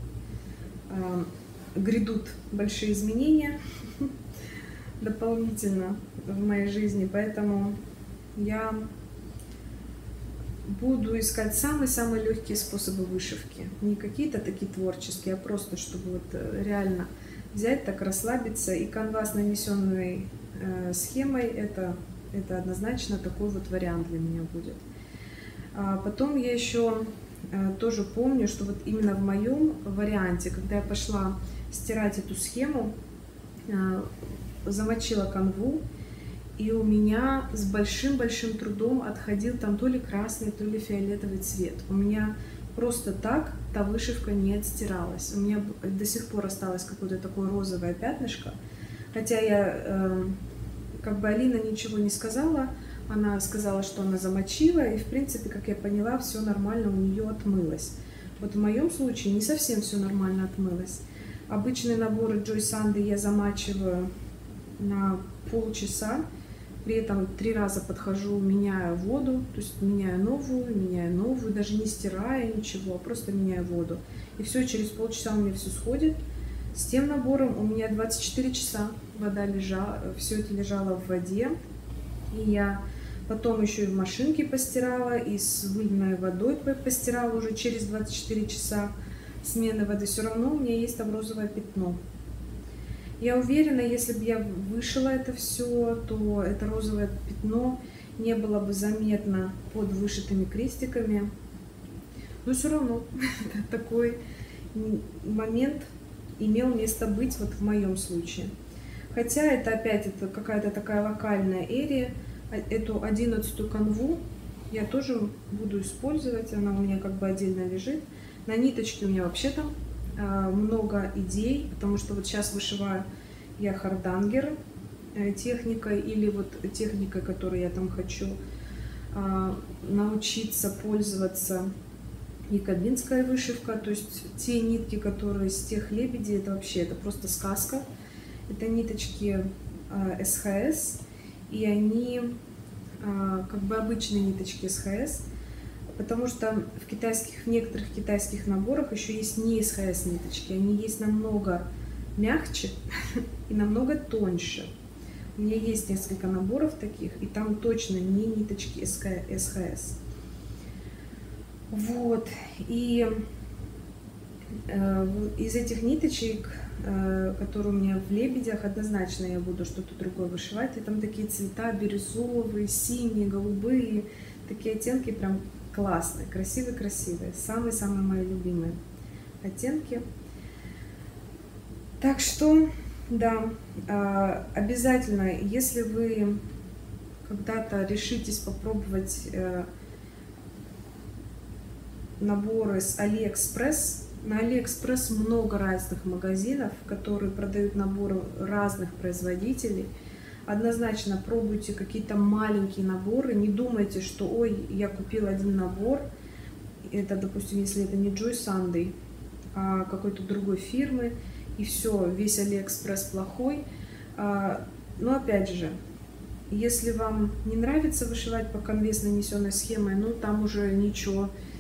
грядут большие изменения дополнительно в моей жизни, поэтому я буду искать самые-самые легкие способы вышивки. Не какие-то такие творческие, а просто, чтобы вот реально взять, так расслабиться. И канвас, нанесенный схемой, это однозначно такой вот вариант для меня будет. Потом я еще тоже помню, что вот именно в моем варианте, когда я пошла стирать эту схему, замочила канву, и у меня с большим-большим трудом отходил там то ли красный, то ли фиолетовый цвет. У меня просто так та вышивка не отстиралась. У меня до сих пор осталось какое-то такое розовое пятнышко. Хотя я, как бы Алина ничего не сказала, она сказала, что она замочила, и в принципе, как я поняла, все нормально у нее отмылось. Вот в моем случае не совсем все нормально отмылось. Обычные наборы Joy Sandy я замачиваю на полчаса. При этом 3 раза подхожу, меняю воду, то есть меняю новую, даже не стирая ничего, а просто меняю воду. И все, через полчаса у меня все сходит. С тем набором у меня 24 часа вода лежала, все это лежало в воде. И я потом еще и в машинке постирала, и с мыльной водой постирала уже через 24 часа смены воды. Все равно у меня есть там розовое пятно. Я уверена, если бы я вышила это все, то это розовое пятно не было бы заметно под вышитыми крестиками. Но все равно такой момент имел место быть вот в моем случае. Хотя это опять какая-то такая локальная эрия. Эту 11-ю канву я тоже буду использовать. Она у меня как бы отдельно лежит. На ниточке у меня вообще там много идей, потому что вот сейчас вышиваю я хардангер техникой, или вот техникой, которой я там хочу научиться пользоваться, якобинская вышивка. То есть те нитки, которые с тех лебедей, это вообще, это просто сказка. Это ниточки СХС, и они как бы обычные ниточки СХС. Потому что в некоторых китайских наборах еще есть не СХС ниточки, они есть намного мягче и намного тоньше. У меня есть несколько наборов таких, и там точно не ниточки СХС. Вот, и из этих ниточек, которые у меня в лебедях, однозначно я буду что-то другое вышивать. И там такие цвета бирюзовые, синие, голубые, такие оттенки прям классные, красивые. Самые-самые мои любимые оттенки. Так что, да, обязательно, если вы когда-то решитесь попробовать наборы с AliExpress, на AliExpress много разных магазинов, которые продают наборы разных производителей. Однозначно пробуйте какие-то маленькие наборы, не думайте, что ой, я купил один набор, это, допустим, если это не Joy Sandy, а какой-то другой фирмы, и все, весь AliExpress плохой. Но опять же, если вам не нравится вышивать по канве с нанесенной схемой, ну там уже ничего,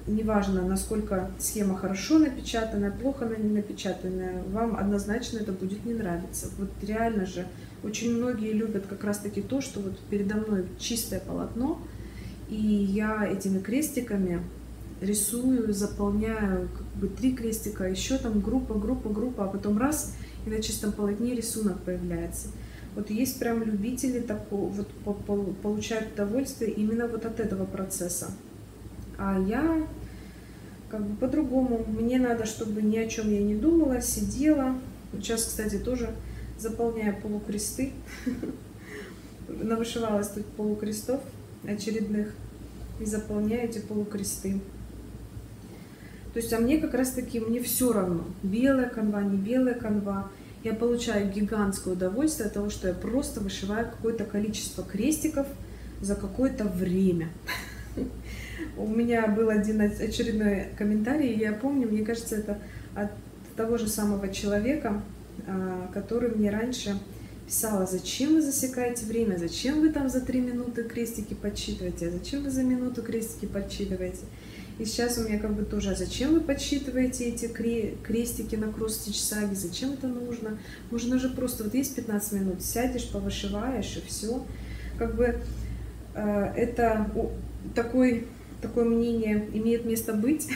неважно, насколько схема хорошо напечатанная, плохо напечатанная, вам однозначно это будет не нравиться. Вот реально же, очень многие любят как раз-таки то, что вот передо мной чистое полотно, и я этими крестиками рисую, заполняю как бы 3 крестика, еще там группа, а потом раз, и на чистом полотне рисунок появляется. Вот есть прям любители такого, вот получают удовольствие именно вот от этого процесса. А я как бы по-другому. Мне надо, чтобы ни о чем я не думала, сидела. Сейчас, кстати, тоже заполняю полукресты. Навышивалась тут полукрестов очередных и заполняю эти полукресты. То есть, а мне как раз таки, мне все равно, белая канва, не белая канва. Я получаю гигантское удовольствие от того, что я просто вышиваю какое-то количество крестиков за какое-то время. У меня был один очередной комментарий, я помню, мне кажется, это от того же самого человека, который мне раньше писала: зачем вы засекаете время, зачем вы там за 3 минуты крестики подсчитываете, зачем вы за минуту крестики подсчитываете. И сейчас у меня как бы тоже: а зачем вы подсчитываете эти крестики на кросс-стич саги, зачем это нужно? Можно же просто, вот есть 15 минут, сядешь, повышиваешь, и все. Как бы это такое мнение имеет место быть,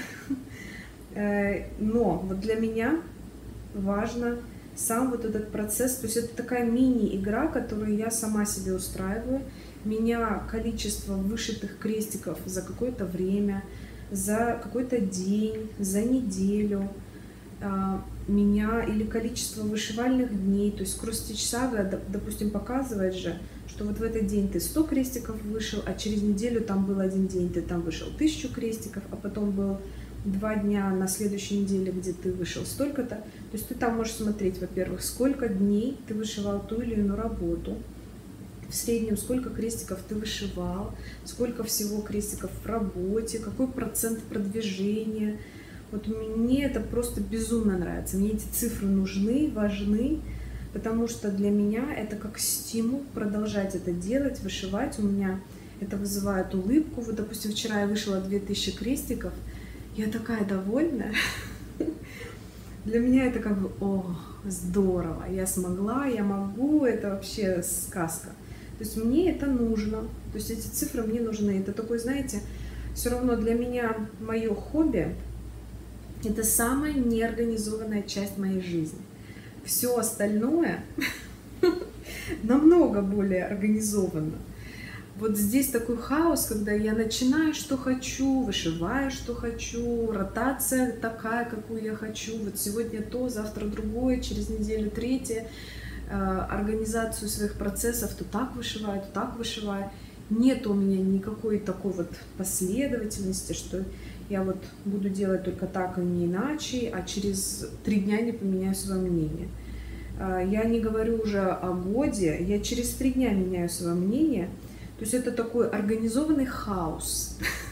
но вот для меня важно сам вот этот процесс, то есть это такая мини-игра, которую я сама себе устраиваю. Меня количество вышитых крестиков за какое-то время, за какой-то день, за неделю, меня или количество вышивальных дней, то есть кросс-стич сага, допустим, показывает же, что вот в этот день ты 100 крестиков вышил, а через неделю там был один день, ты там вышел 1000 крестиков, а потом был 2 дня на следующей неделе, где ты вышел столько-то. То есть ты там можешь смотреть, во-первых, сколько дней ты вышивал ту или иную работу, в среднем сколько крестиков ты вышивал, сколько всего крестиков в работе, какой процент продвижения. Вот мне это просто безумно нравится. Мне эти цифры нужны, важны, потому что для меня это как стимул продолжать это делать, вышивать. У меня это вызывает улыбку. Вот, допустим, вчера я вышила 2000 крестиков, я такая довольная. Для меня это как бы: о, здорово, я смогла, я могу, это вообще сказка. То есть мне это нужно, то есть эти цифры мне нужны. Это такой, знаете, все равно для меня мое хобби — это самая неорганизованная часть моей жизни. Все остальное намного более организованно. Вот здесь такой хаос, когда я начинаю, что хочу, вышиваю, что хочу, ротация такая, какую я хочу. Вот сегодня то, завтра другое, через неделю третье. Организацию своих процессов то так вышиваю, то так вышиваю. Нет у меня никакой такой вот последовательности, что я вот буду делать только так и не иначе, а через 3 дня не поменяю свое мнение. Я не говорю уже о годе, я через 3 дня меняю свое мнение. То есть это такой организованный хаос.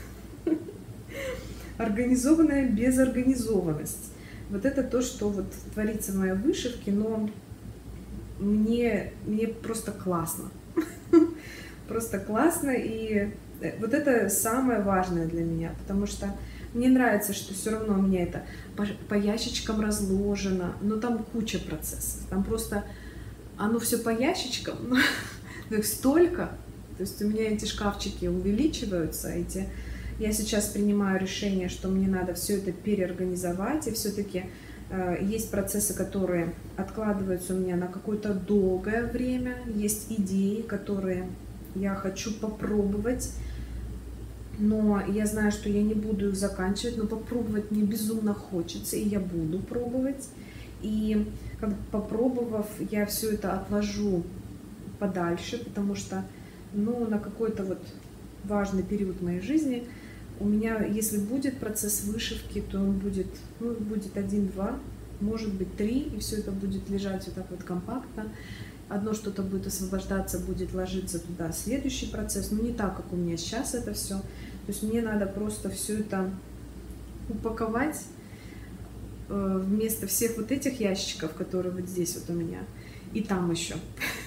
Организованная безорганизованность. Вот это то, что вот творится в моей вышивке, но мне просто классно. Просто классно, и вот это самое важное для меня, потому что мне нравится, что все равно у меня это по ящичкам разложено, но там куча процессов, там просто оно все по ящичкам, но их столько, то есть у меня эти шкафчики увеличиваются, я сейчас принимаю решение, что мне надо все это переорганизовать, и все-таки есть процессы, которые откладываются у меня на какое-то долгое время, есть идеи, которые я хочу попробовать, но я знаю, что я не буду их заканчивать, но попробовать мне безумно хочется, и я буду пробовать. И попробовав, я все это отложу подальше, потому что на какой-то вот важный период моей жизни у меня, если будет процесс вышивки, то он будет 1-2, может быть 3, и все это будет лежать вот так вот компактно. Одно что-то будет освобождаться, будет ложиться туда следующий процесс, но не так, как у меня сейчас это все. То есть мне надо просто все это упаковать вместо всех вот этих ящичков, которые вот здесь вот у меня, и там еще.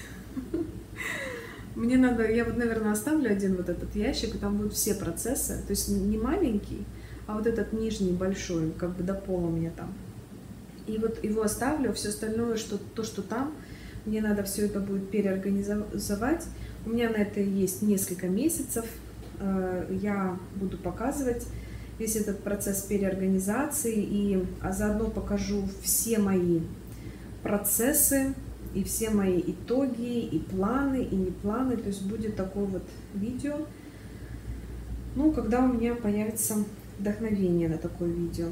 Мне надо, я вот, наверное, оставлю один вот этот ящик, и там будут все процессы, то есть не маленький, а вот этот нижний большой, как бы до пола у меня там. И вот его оставлю, все остальное, что там, мне надо все это будет переорганизовать. У меня на это есть несколько месяцев. Я буду показывать весь этот процесс переорганизации, а заодно покажу все мои процессы и все мои итоги, и планы, и не планы. То есть будет такое вот видео, ну, когда у меня появится вдохновение на такое видео.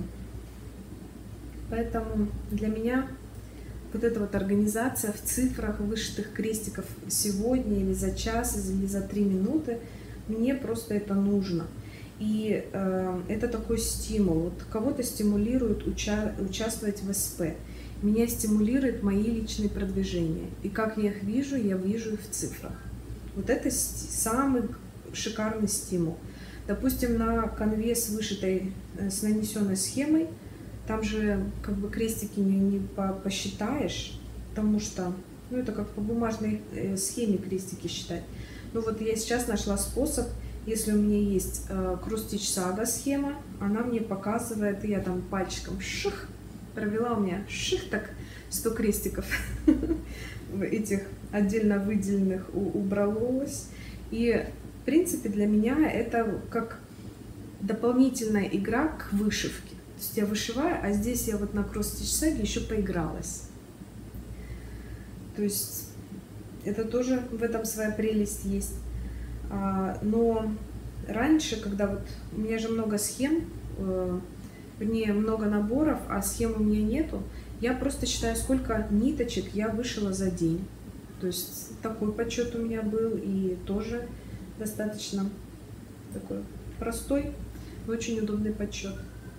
Поэтому для меня вот эта вот организация в цифрах, вышитых крестиков сегодня или за час, или за 3 минуты, мне просто это нужно. И это такой стимул. Вот кого-то стимулирует участвовать в СП. Меня стимулирует мои личные продвижения. И как я их вижу их в цифрах. Вот это самый шикарный стимул. Допустим, на конве с вышитой, с нанесенной схемой, там же как бы крестики не посчитаешь, потому что, ну, это как по бумажной схеме крестики считать. Ну вот я сейчас нашла способ, если у меня есть Cross Stitch Saga схема, она мне показывает, я там пальчиком ших, провела, у меня ших так 100 крестиков этих отдельно выделенных убралось. И в принципе для меня это как дополнительная игра к вышивке. То есть я вышиваю, а здесь я вот на Cross Stitch Saga еще поигралась. То есть это тоже в этом своя прелесть есть. Но раньше, когда вот у меня же много схем, вернее много наборов, а схем у меня нету, я просто считаю, сколько ниточек я вышила за день. То есть такой подсчет у меня был, и тоже достаточно такой простой, но очень удобный подсчет.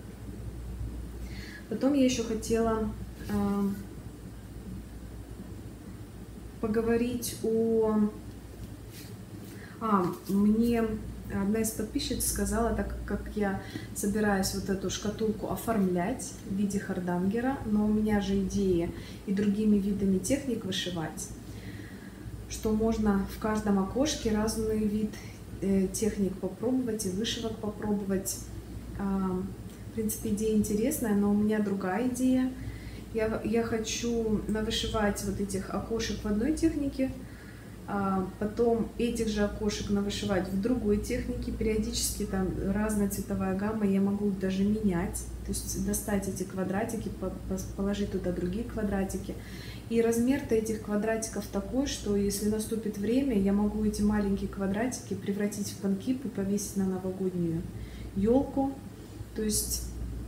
Потом я еще хотела поговорить мне одна из подписчиц сказала, так как я собираюсь вот эту шкатулку оформлять в виде хардангера, но у меня же идея и другими видами техник вышивать, что можно в каждом окошке разный вид техник попробовать и вышивок попробовать. В принципе, идея интересная, но у меня другая идея. Я хочу навышивать вот этих окошек в одной технике, потом этих же окошек навышивать в другой технике. Периодически там разная цветовая гамма, я могу даже менять, то есть достать эти квадратики, положить туда другие квадратики. И размер-то этих квадратиков такой, что если наступит время, я могу эти маленькие квадратики превратить в панкип и повесить на новогоднюю елку. То есть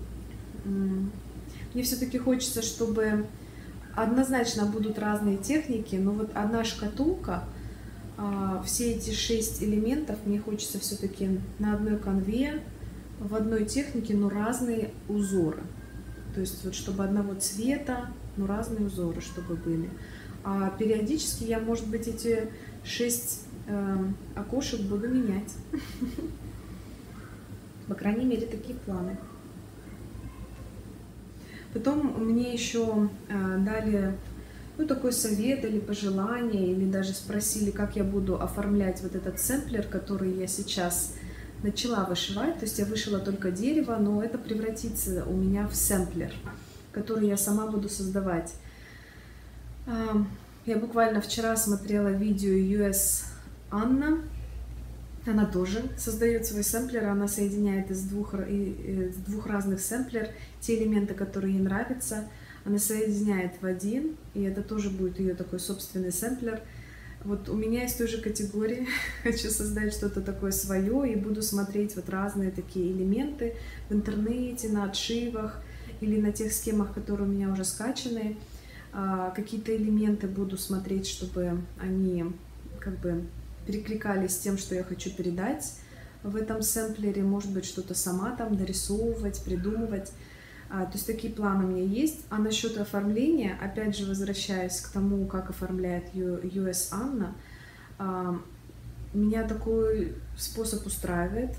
мне все-таки хочется, чтобы однозначно будут разные техники, но вот одна шкатулка, все эти 6 элементов, мне хочется все-таки на одной конве, в одной технике, но разные узоры. То есть вот чтобы одного цвета, но разные узоры чтобы были. А периодически я, может быть, эти 6 окошек буду менять. По крайней мере, такие планы. Потом мне еще дали такой совет или пожелание, или даже спросили, как я буду оформлять вот этот сэмплер, который я сейчас начала вышивать. То есть я вышила только дерево, но это превратится у меня в сэмплер, который я сама буду создавать. Я буквально вчера смотрела видео US Анна. Она тоже создает свой сэмплер, она соединяет из двух разных сэмплер те элементы, которые ей нравятся, она соединяет в один, и это тоже будет ее такой собственный сэмплер. Вот у меня из той же категории хочу создать что-то такое свое, и буду смотреть вот разные такие элементы в интернете, на отшивах или на тех схемах, которые у меня уже скачаны. Какие-то элементы буду смотреть, чтобы они как бы перекликались с тем, что я хочу передать в этом сэмплере, может быть, что-то сама там дорисовывать, придумывать. То есть такие планы у меня есть. А насчет оформления, опять же, возвращаясь к тому, как оформляет US Анна, меня такой способ устраивает.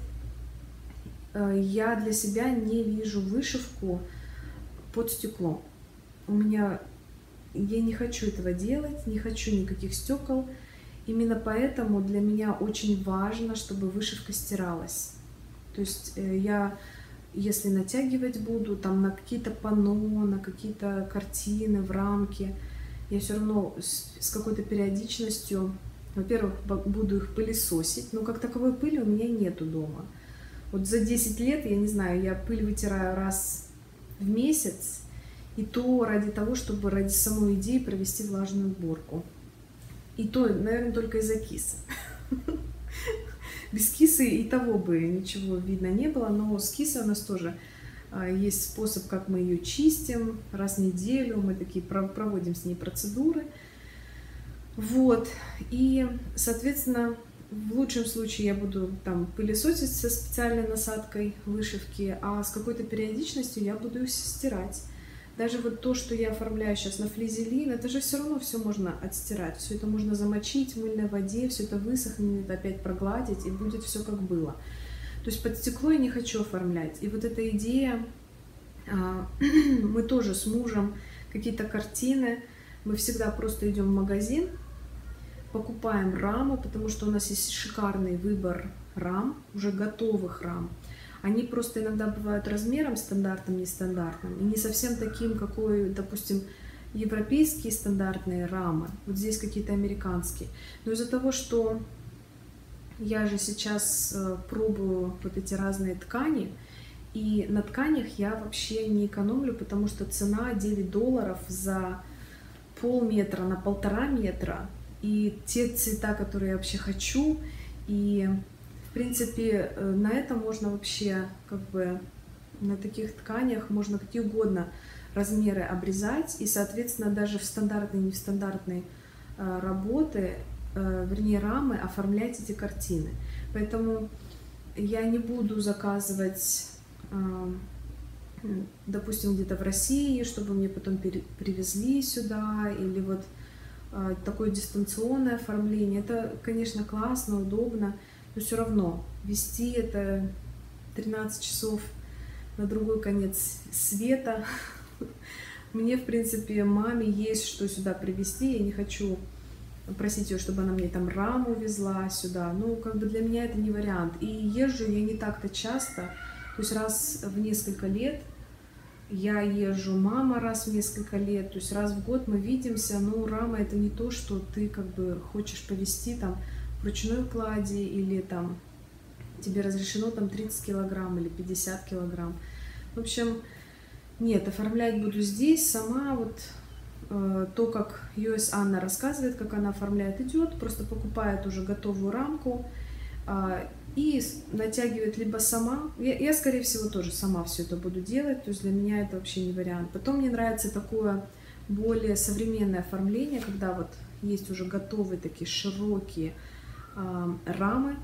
Я для себя не вижу вышивку под стеклом. Я не хочу этого делать, не хочу никаких стекол. Именно поэтому для меня очень важно, чтобы вышивка стиралась. То есть я если натягивать буду там на какие-то панно, на какие-то картины в рамке, я все равно с какой-то периодичностью, во-первых, буду их пылесосить, но как таковой пыли у меня нету дома. Вот за 10 лет, я не знаю, я пыль вытираю раз в месяц, и то ради того, чтобы ради самой идеи провести влажную уборку. И то, наверное, только из-за кисы. Без кисы и того бы ничего видно не было, но с кисой у нас тоже есть способ, как мы ее чистим раз в неделю, мы такие проводим с ней процедуры. Вот, и, соответственно, в лучшем случае я буду там пылесосить со специальной насадкой вышивки, а с какой-то периодичностью я буду их стирать. Даже вот то, что я оформляю сейчас на флизелин, это же все равно все можно отстирать. Все это можно замочить в мыльной воде, все это высохнет, опять прогладить, и будет все как было. То есть под стекло я не хочу оформлять. И вот эта идея, мы тоже с мужем какие-то картины, мы всегда просто идем в магазин, покупаем раму, потому что у нас есть шикарный выбор рам, уже готовых рам. Они просто иногда бывают размером стандартным, нестандартным, и не совсем таким, какой, допустим, европейские стандартные рамы. Вот здесь какие-то американские. Но из-за того, что я же сейчас пробую вот эти разные ткани, и на тканях я вообще не экономлю, потому что цена $9 за полметра на 1,5 метра. И те цвета, которые я вообще хочу, и в принципе на это можно вообще, как бы, на таких тканях можно какие угодно размеры обрезать, и, соответственно, даже в стандартные и нестандартные работы, вернее, рамы, оформлять эти картины. Поэтому я не буду заказывать, допустим, где-то в России, чтобы мне потом привезли сюда, или вот такое дистанционное оформление. Это, конечно, классно, удобно, но все равно вести это 13 часов на другой конец света. Мне, в принципе, маме есть что сюда привезти. Я не хочу просить ее, чтобы она мне там раму везла сюда. Ну, как бы для меня это не вариант. И езжу я не так-то часто, то есть раз в несколько лет. Я езжу, мама раз в несколько лет, то есть раз в год мы видимся, но рама это не то, что ты как бы хочешь повезти там в ручной клади, или там тебе разрешено там 30 килограмм или 50 килограмм. В общем, нет, оформлять буду здесь сама. Вот то, как US Анна рассказывает, как она оформляет, идет, просто покупает уже готовую рамку и натягивает либо сама. Я, скорее всего, тоже сама все это буду делать, то есть для меня это вообще не вариант. Потом мне нравится такое более современное оформление, когда вот есть уже готовые такие широкие рамы.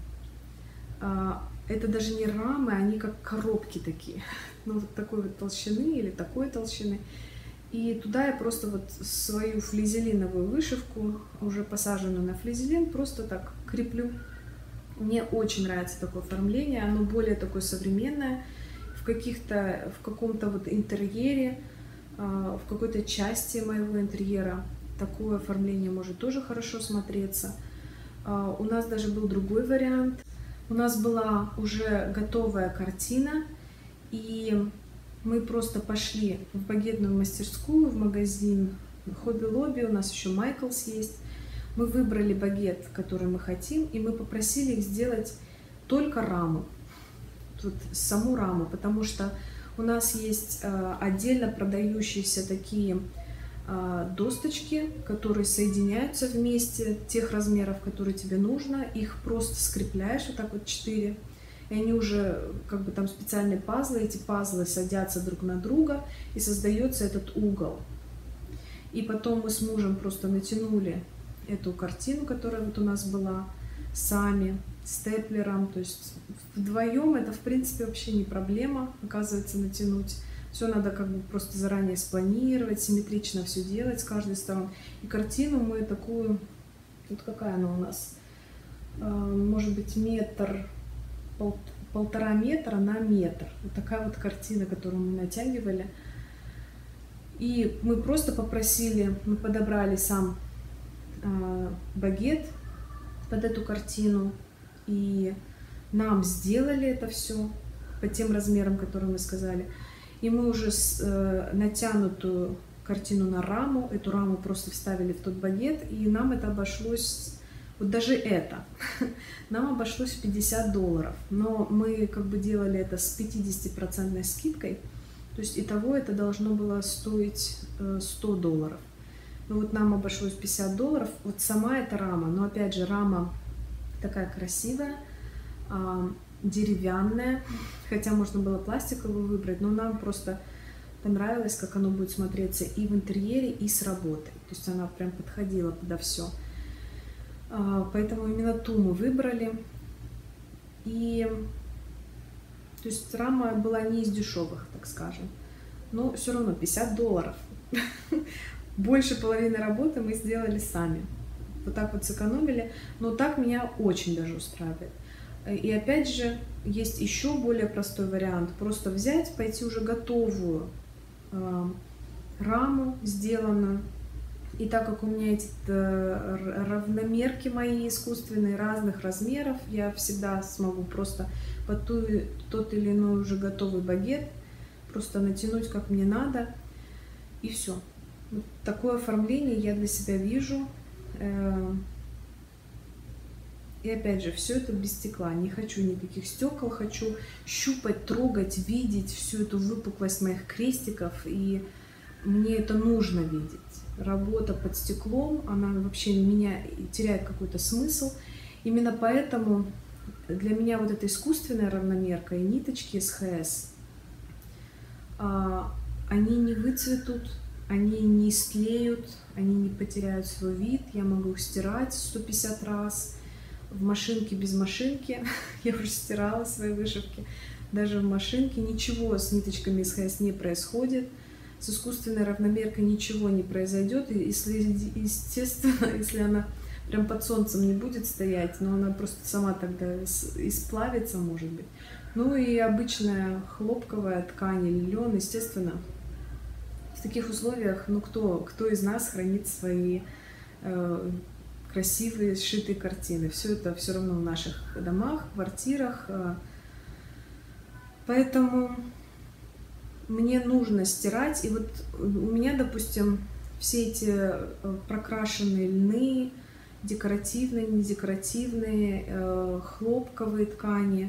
Это даже не рамы, они как коробки такие, ну вот такой вот толщины или такой толщины. И туда я просто вот свою флизелиновую вышивку, уже посаженную на флизелин, просто так креплю. Мне очень нравится такое оформление, оно более такое современное, в каком-то вот интерьере, в какой-то части моего интерьера такое оформление может тоже хорошо смотреться. У нас даже был другой вариант. У нас была уже готовая картина, и мы просто пошли в багетную мастерскую, в магазин Hobby Lobby, у нас еще Michaels есть. Мы выбрали багет, который мы хотим, и мы попросили их сделать только раму, вот саму раму, потому что у нас есть отдельно продающиеся такие досточки, которые соединяются вместе, тех размеров, которые тебе нужно, их просто скрепляешь, вот так вот 4, и они уже как бы там специальные пазлы, эти пазлы садятся друг на друга, и создается этот угол. И потом мы с мужем просто натянули эту картину, которая вот у нас была, сами, степлером, то есть вдвоем это в принципе вообще не проблема, оказывается, натянуть. Все надо как бы просто заранее спланировать, симметрично все делать с каждой стороны. И картину мы такую, вот какая она у нас, может быть, метр, 1,5 метра на метр. Вот такая вот картина, которую мы натягивали. И мы просто попросили, мы подобрали сам багет под эту картину, и нам сделали это все. по тем размерам, которые мы сказали. И мы уже натянутую картину на раму, эту раму просто вставили в тот багет, и нам это обошлось, вот даже это, нам обошлось в $50. Но мы как бы делали это с 50% скидкой, то есть итого это должно было стоить $100. Ну вот нам обошлось $50, вот сама эта рама, но опять же рама такая красивая, деревянная, хотя можно было пластиковую выбрать, но нам просто понравилось, как оно будет смотреться и в интерьере, и с работой. То есть она прям подходила подо все. Поэтому именно ту мы выбрали. И то есть рама была не из дешевых, так скажем. Но все равно $50. Больше половины работы мы сделали сами. Вот так вот сэкономили. Но так меня очень даже устраивает. И опять же, есть еще более простой вариант. Просто взять, пойти уже готовую раму сделанную. И так как у меня эти равномерки мои искусственные разных размеров, я всегда смогу просто под тот или иной уже готовый багет просто натянуть, как мне надо. И все. Вот такое оформление я для себя вижу. И опять же, все это без стекла. Не хочу никаких стекол, хочу щупать, трогать, видеть всю эту выпуклость моих крестиков. И мне это нужно видеть. Работа под стеклом, она вообще меня теряет какой-то смысл. Именно поэтому для меня вот эта искусственная равномерка и ниточки СХС, они не выцветут, они не истлеют, они не потеряют свой вид. Я могу их стирать 150 раз. В машинке, без машинки. Я уже стирала свои вышивки. Даже в машинке ничего с ниточками СХС не происходит. С искусственной равномеркой ничего не произойдет. И если, естественно, если она прям под солнцем не будет стоять, но она просто сама тогда исплавится, может быть. Ну и обычная хлопковая ткань или лен, естественно, в таких условиях, ну кто из нас хранит свои красивые сшитые картины? Все это все равно в наших домах, квартирах. Поэтому мне нужно стирать. И вот у меня, допустим, все эти прокрашенные льны, декоративные, недекоративные, хлопковые ткани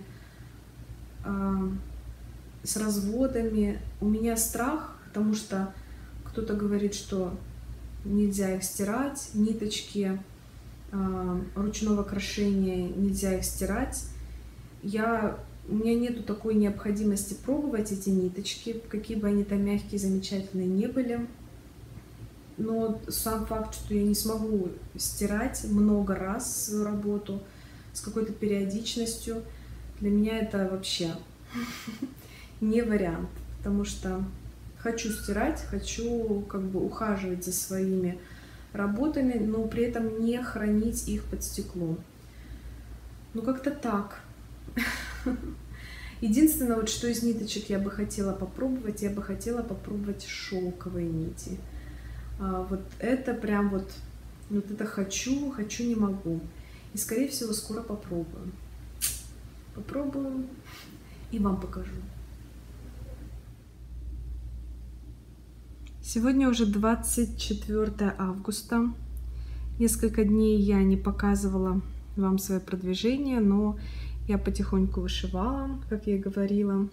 с разводами. У меня страх, потому что кто-то говорит, что нельзя их стирать, ниточки ручного крошения нельзя их стирать. У меня нету такой необходимости пробовать эти ниточки, какие бы они там мягкие, замечательные не были. Но сам факт, что я не смогу стирать много раз свою работу с какой-то периодичностью, для меня это вообще не вариант. Потому что хочу стирать, хочу как бы ухаживать за своими работами, но при этом не хранить их под стеклом. Ну как-то так. Единственное, вот что из ниточек я бы хотела попробовать шелковые нити. Вот это прям вот это хочу, не могу. И скорее всего скоро попробую. Попробую и вам покажу. Сегодня уже 24 августа. Несколько дней я не показывала вам свое продвижение, но я потихоньку вышивала, как я и говорила,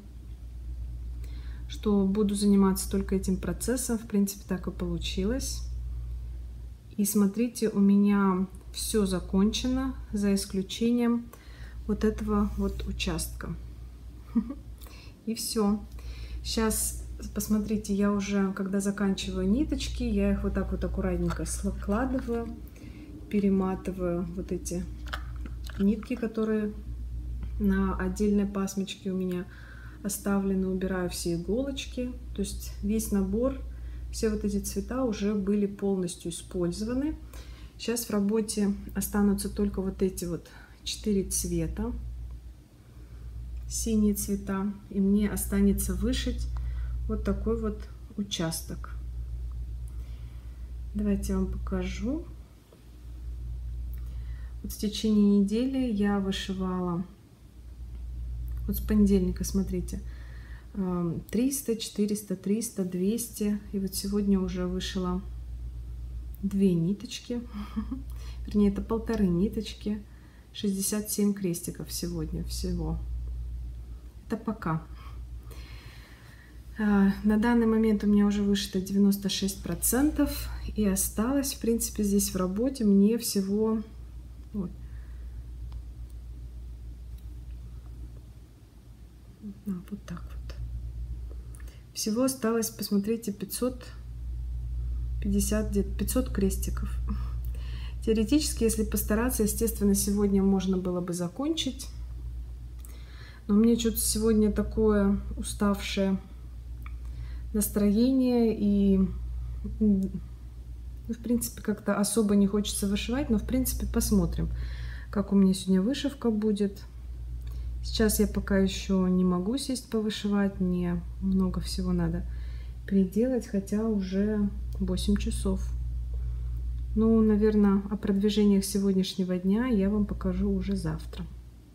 что буду заниматься только этим процессом. В принципе, так и получилось. И смотрите, у меня все закончено, за исключением вот этого вот участка. И все. Сейчас посмотрите, я уже, когда заканчиваю ниточки, я их вот так вот аккуратненько складываю, перематываю вот эти нитки, которые на отдельной пасмочке у меня оставлены, убираю все иголочки. То есть весь набор, все вот эти цвета уже были полностью использованы. Сейчас в работе останутся только вот эти вот 4 цвета, синие цвета, и мне останется вышить вот такой вот участок. Давайте я вам покажу. Вот в течение недели я вышивала Вот с понедельника, смотрите, 300, 400, 300, 200. И вот сегодня уже вышила 2 ниточки. Вернее, это 1,5 ниточки. 67 крестиков сегодня всего. Это пока. На данный момент у меня уже вышито 96%. И осталось, в принципе, здесь в работе мне всего... Вот, вот так вот. Всего осталось, посмотрите, 550, где-то 500 крестиков. Теоретически, если постараться, естественно, сегодня можно было бы закончить. Но у меня что-то сегодня такое уставшее настроение. И, в принципе, как-то особо не хочется вышивать. Но, в принципе, посмотрим, как у меня сегодня вышивка будет. Сейчас я пока еще не могу сесть повышивать, мне много всего надо переделать, хотя уже 8 часов. Ну, наверное, о продвижениях сегодняшнего дня я вам покажу уже завтра.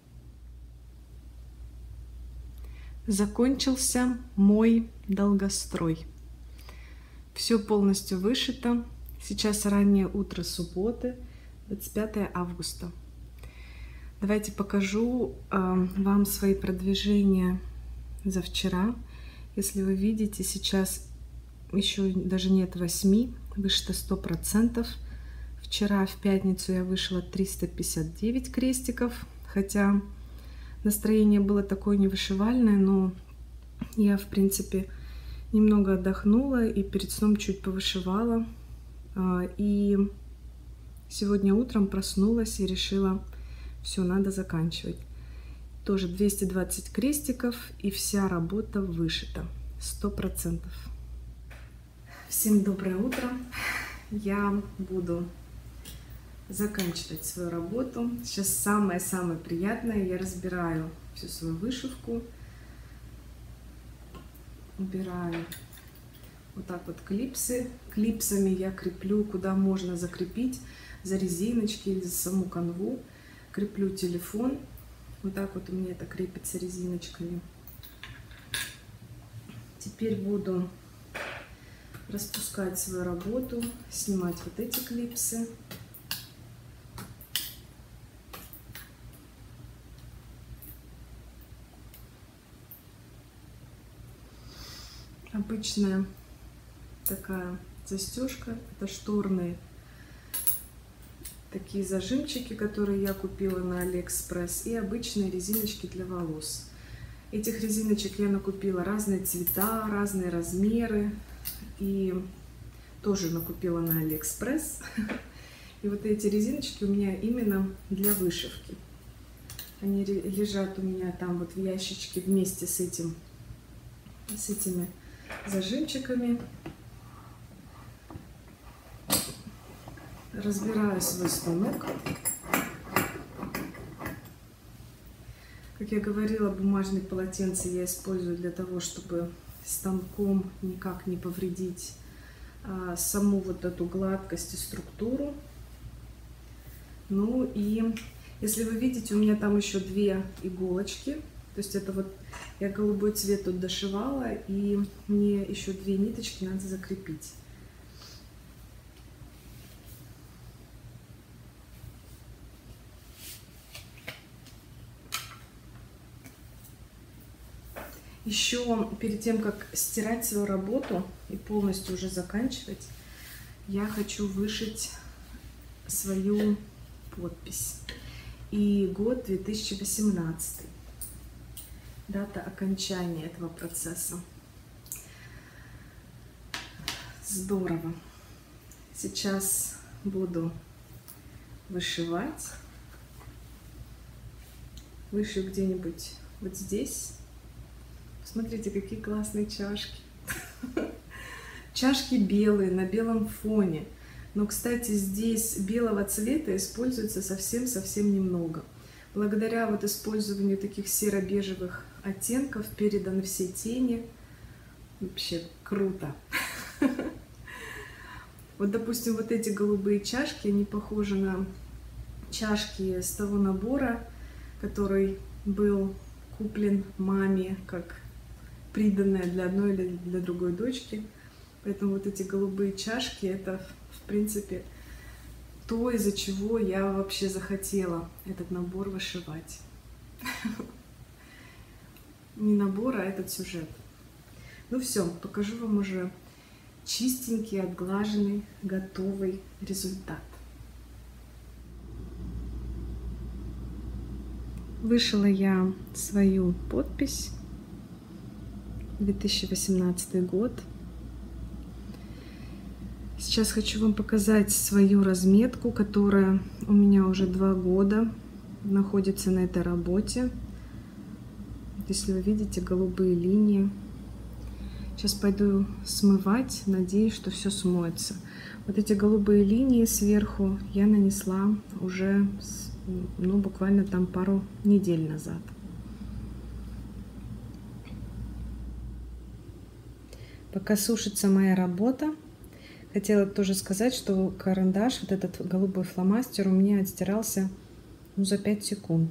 Закончился мой долгострой. Все полностью вышито. Сейчас раннее утро субботы, 25 августа. Давайте покажу вам свои продвижения за вчера. Если вы видите, сейчас еще даже нет 8, вышито 100%. Вчера в пятницу я вышила 359 крестиков, хотя настроение было такое невышивальное, но я, в принципе, немного отдохнула и перед сном чуть повышивала. И сегодня утром проснулась и решила... Все, надо заканчивать. Тоже 220 крестиков, и вся работа вышита. 100%. Всем доброе утро. Я буду заканчивать свою работу. Сейчас самое-самое приятное. Я разбираю всю свою вышивку. Убираю вот так вот клипсы. Клипсами я креплю, куда можно закрепить, за резиночки или за саму канву. Креплю телефон. Вот так вот у меня это крепится резиночками. Теперь буду распускать свою работу, снимать вот эти клипсы. Обычная такая застежка, это шторные такие зажимчики, которые я купила на Алиэкспресс, и обычные резиночки для волос. Этих резиночек я накупила разные цвета, разные размеры, и тоже накупила на Алиэкспресс. И вот эти резиночки у меня именно для вышивки. Они лежат у меня там вот в ящичке вместе с этими зажимчиками. Разбираю свой станок. Как я говорила, бумажные полотенца я использую для того, чтобы станком никак не повредить саму вот эту гладкость и структуру. Ну и если вы видите, у меня там еще 2 иголочки. То есть это вот я голубой цвет тут дошивала, и мне еще 2 ниточки надо закрепить. Еще перед тем, как стирать свою работу и полностью уже заканчивать, я хочу вышить свою подпись. И год 2018. Дата окончания этого процесса. Здорово. Сейчас буду вышивать. Вышью где-нибудь вот здесь. Смотрите, какие классные чашки. Чашки белые, на белом фоне. Но, кстати, здесь белого цвета используется совсем-совсем немного. Благодаря вот использованию таких серо-бежевых оттенков переданы все тени. Вообще круто. Вот, допустим, вот эти голубые чашки, они похожи на чашки с того набора, который был куплен маме как приданное для одной или для другой дочки. Поэтому вот эти голубые чашки — это, в принципе, то, из-за чего я вообще захотела этот набор вышивать. Не набор, а этот сюжет. Ну все, покажу вам уже чистенький, отглаженный, готовый результат. Вышила я свою подпись, 2018 год. Сейчас хочу вам показать свою разметку, которая у меня уже 2 года находится на этой работе. Если вы видите голубые линии. Сейчас пойду смывать, надеюсь, что все смоется. Вот эти голубые линии сверху я нанесла уже, ну, буквально там пару недель назад. Пока сушится моя работа, хотела тоже сказать, что карандаш, вот этот голубой фломастер, у меня отстирался, ну, за 5 секунд.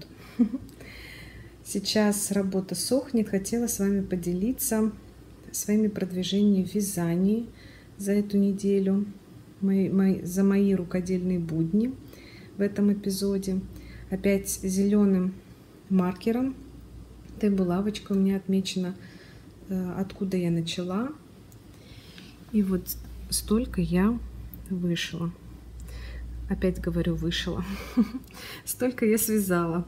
Сейчас работа сохнет, хотела с вами поделиться своими продвижениями в вязании за эту неделю, за мои рукодельные будни в этом эпизоде. Опять зеленым маркером, этой булавочкой у меня отмечено, откуда я начала. И вот столько я вышила. Опять говорю, вышила. Столько я связала.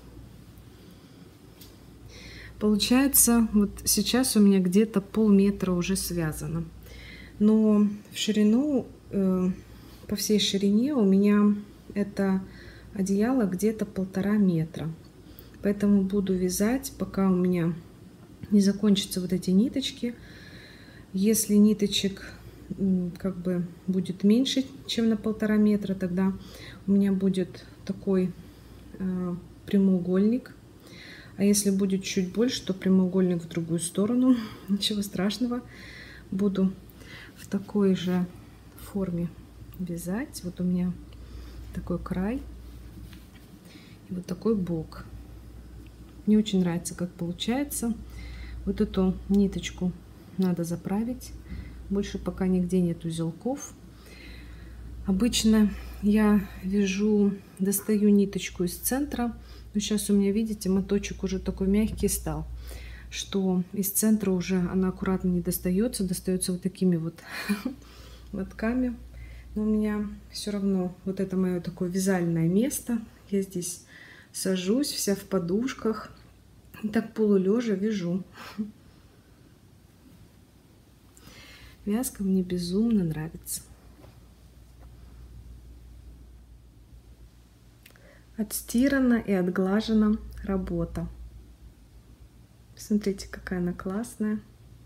Получается, вот сейчас у меня где-то полметра уже связано. Но в ширину, по всей ширине у меня это одеяло где-то 1,5 метра. Поэтому буду вязать, пока у меня не закончатся вот эти ниточки. Если ниточек как бы будет меньше, чем на 1,5 метра, тогда у меня будет такой прямоугольник. А если будет чуть больше, то прямоугольник в другую сторону. Ничего страшного. Буду в такой же форме вязать. Вот у меня такой край и вот такой бок. Мне очень нравится, как получается. Вот эту ниточку надо заправить. Больше пока нигде нет узелков. Обычно я вяжу, достаю ниточку из центра. Но сейчас у меня, видите, моточек уже такой мягкий стал, что из центра уже она аккуратно не достается. Достается вот такими вот мотками. Но у меня все равно вот это мое такое вязальное место. Я здесь сажусь, вся в подушках. И так полулежа вяжу. Вязка мне безумно нравится. Отстирана и отглажена работа. Смотрите, какая она классная.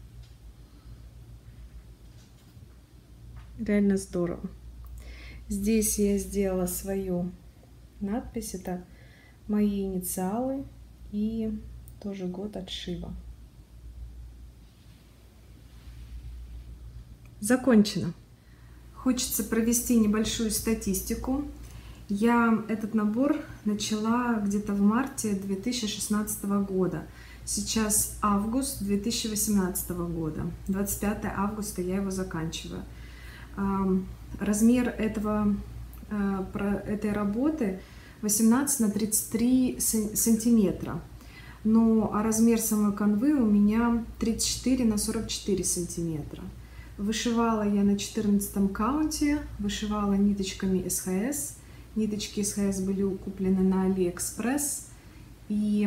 Реально здорово. Здесь я сделала свою надпись. Это мои инициалы и тоже год отшива. Закончено. Хочется провести небольшую статистику. Я этот набор начала где-то в марте 2016 года. Сейчас август 2018 года. 25 августа я его заканчиваю. Размер этой работы 18 на 33 сантиметра. Ну, а размер самой канвы у меня 34 на 44 сантиметра. Вышивала я на 14 каунте, вышивала ниточками СХС. Ниточки СХС были куплены на Алиэкспресс. И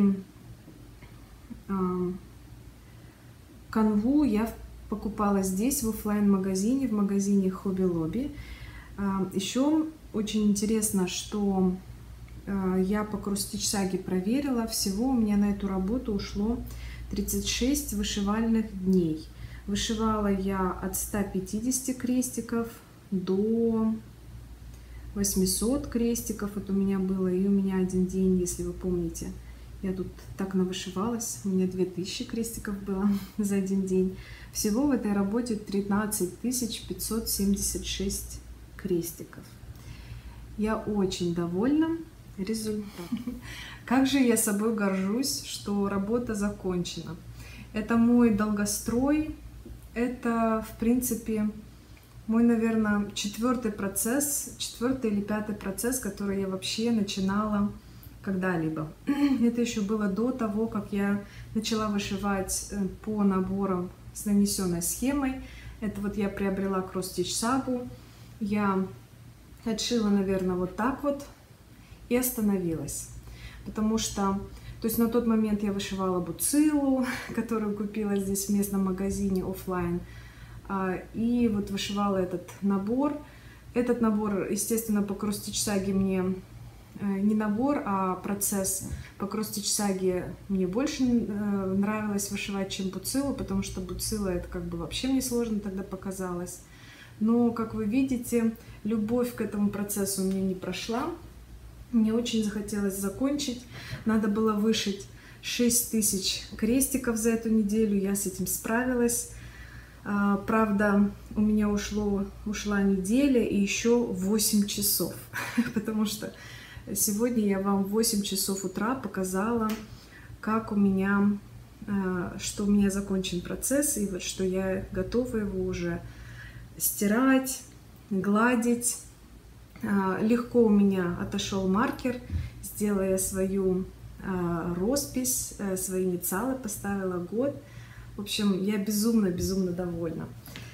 канву я покупала здесь, в оффлайн-магазине, в магазине Hobby Lobby. Еще очень интересно, что я по кросс-стич-саге проверила. Всего у меня на эту работу ушло 36 вышивальных дней. Вышивала я от 150 крестиков до 800 крестиков. Вот у меня было, и у меня один день, если вы помните, я тут так навышивалась, у меня 2000 крестиков было за один день. Всего в этой работе 13 576 крестиков. Я очень довольна. результат. Как же я собой горжусь, что работа закончена. Это мой долгострой, это, в принципе, мой, наверное, четвертый или пятый процесс, который я вообще начинала когда-либо. Это еще было до того, как я начала вышивать по наборам с нанесенной схемой. Это вот я приобрела кросс-стич сагу, я отшила, наверное, вот так вот и остановилась. Потому что, то есть на тот момент я вышивала буцилу, которую купила здесь в местном магазине офлайн. И вот вышивала этот набор. Этот набор, естественно, по кросс-стич саге мне не набор, а процесс по кросс-стич саге мне больше нравилось вышивать, чем буцилу, потому что буцила это как бы вообще мне сложно тогда показалось. Но, как вы видите, любовь к этому процессу у меня не прошла. Мне очень захотелось закончить. Надо было вышить 6000 крестиков за эту неделю. Я с этим справилась. Правда, у меня ушла неделя и еще 8 часов, потому что сегодня я вам в 8 часов утра показала, как у меня, что у меня закончен процесс, и вот что я готова его уже стирать, гладить. Легко у меня отошел маркер, сделала я свою роспись, свои инициалы, поставила год. В общем, я безумно довольна.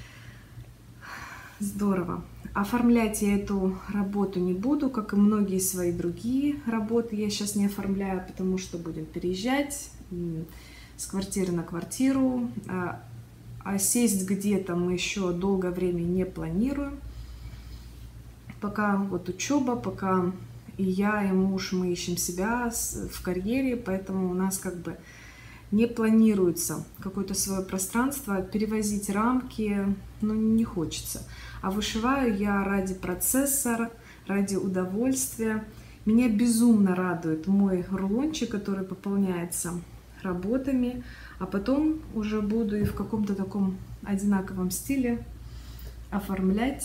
Здорово. Оформлять я эту работу не буду, как и многие свои другие работы. Я сейчас не оформляю, потому что будем переезжать с квартиры на квартиру. А сесть где-то мы еще долгое время не планируем. Пока вот учеба, пока и я, и муж, мы ищем себя в карьере, поэтому у нас как бы не планируется какое-то свое пространство, перевозить рамки, ну, не хочется. А вышиваю я ради процесса, ради удовольствия. Меня безумно радует мой рулончик, который пополняется работами, а потом уже буду и в каком-то таком одинаковом стиле оформлять.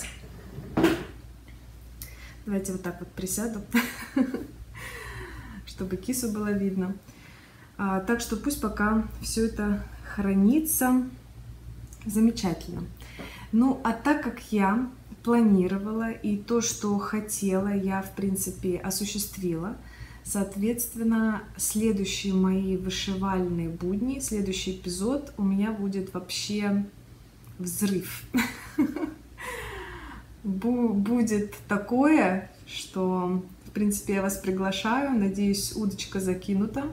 Давайте вот так вот присяду, чтобы кису было видно. Так что пусть пока все это хранится замечательно. Ну, а так как я планировала и то, что хотела, я, в принципе, осуществила, соответственно, следующие мои вышивальные будни, следующий эпизод у меня будет вообще взрыв. Будет такое, что, в принципе, я вас приглашаю. Надеюсь, удочка закинута.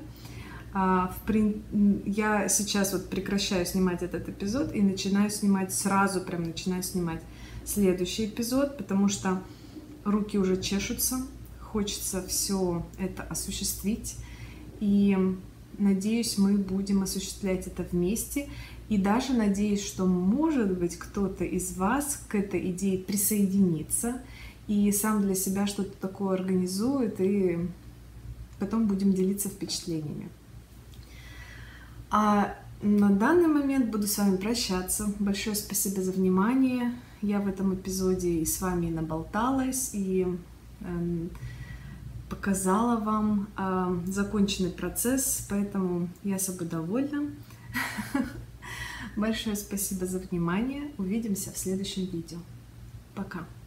Я сейчас вот прекращаю снимать этот эпизод и начинаю снимать начинаю снимать следующий эпизод, потому что руки уже чешутся, хочется все это осуществить. И надеюсь, мы будем осуществлять это вместе. И даже надеюсь, что, может быть, кто-то из вас к этой идее присоединится и сам для себя что-то такое организует, и потом будем делиться впечатлениями. А на данный момент буду с вами прощаться. Большое спасибо за внимание. Я в этом эпизоде и с вами наболталась, и показала вам законченный процесс, поэтому я собой довольна. Большое спасибо за внимание. Увидимся в следующем видео. Пока.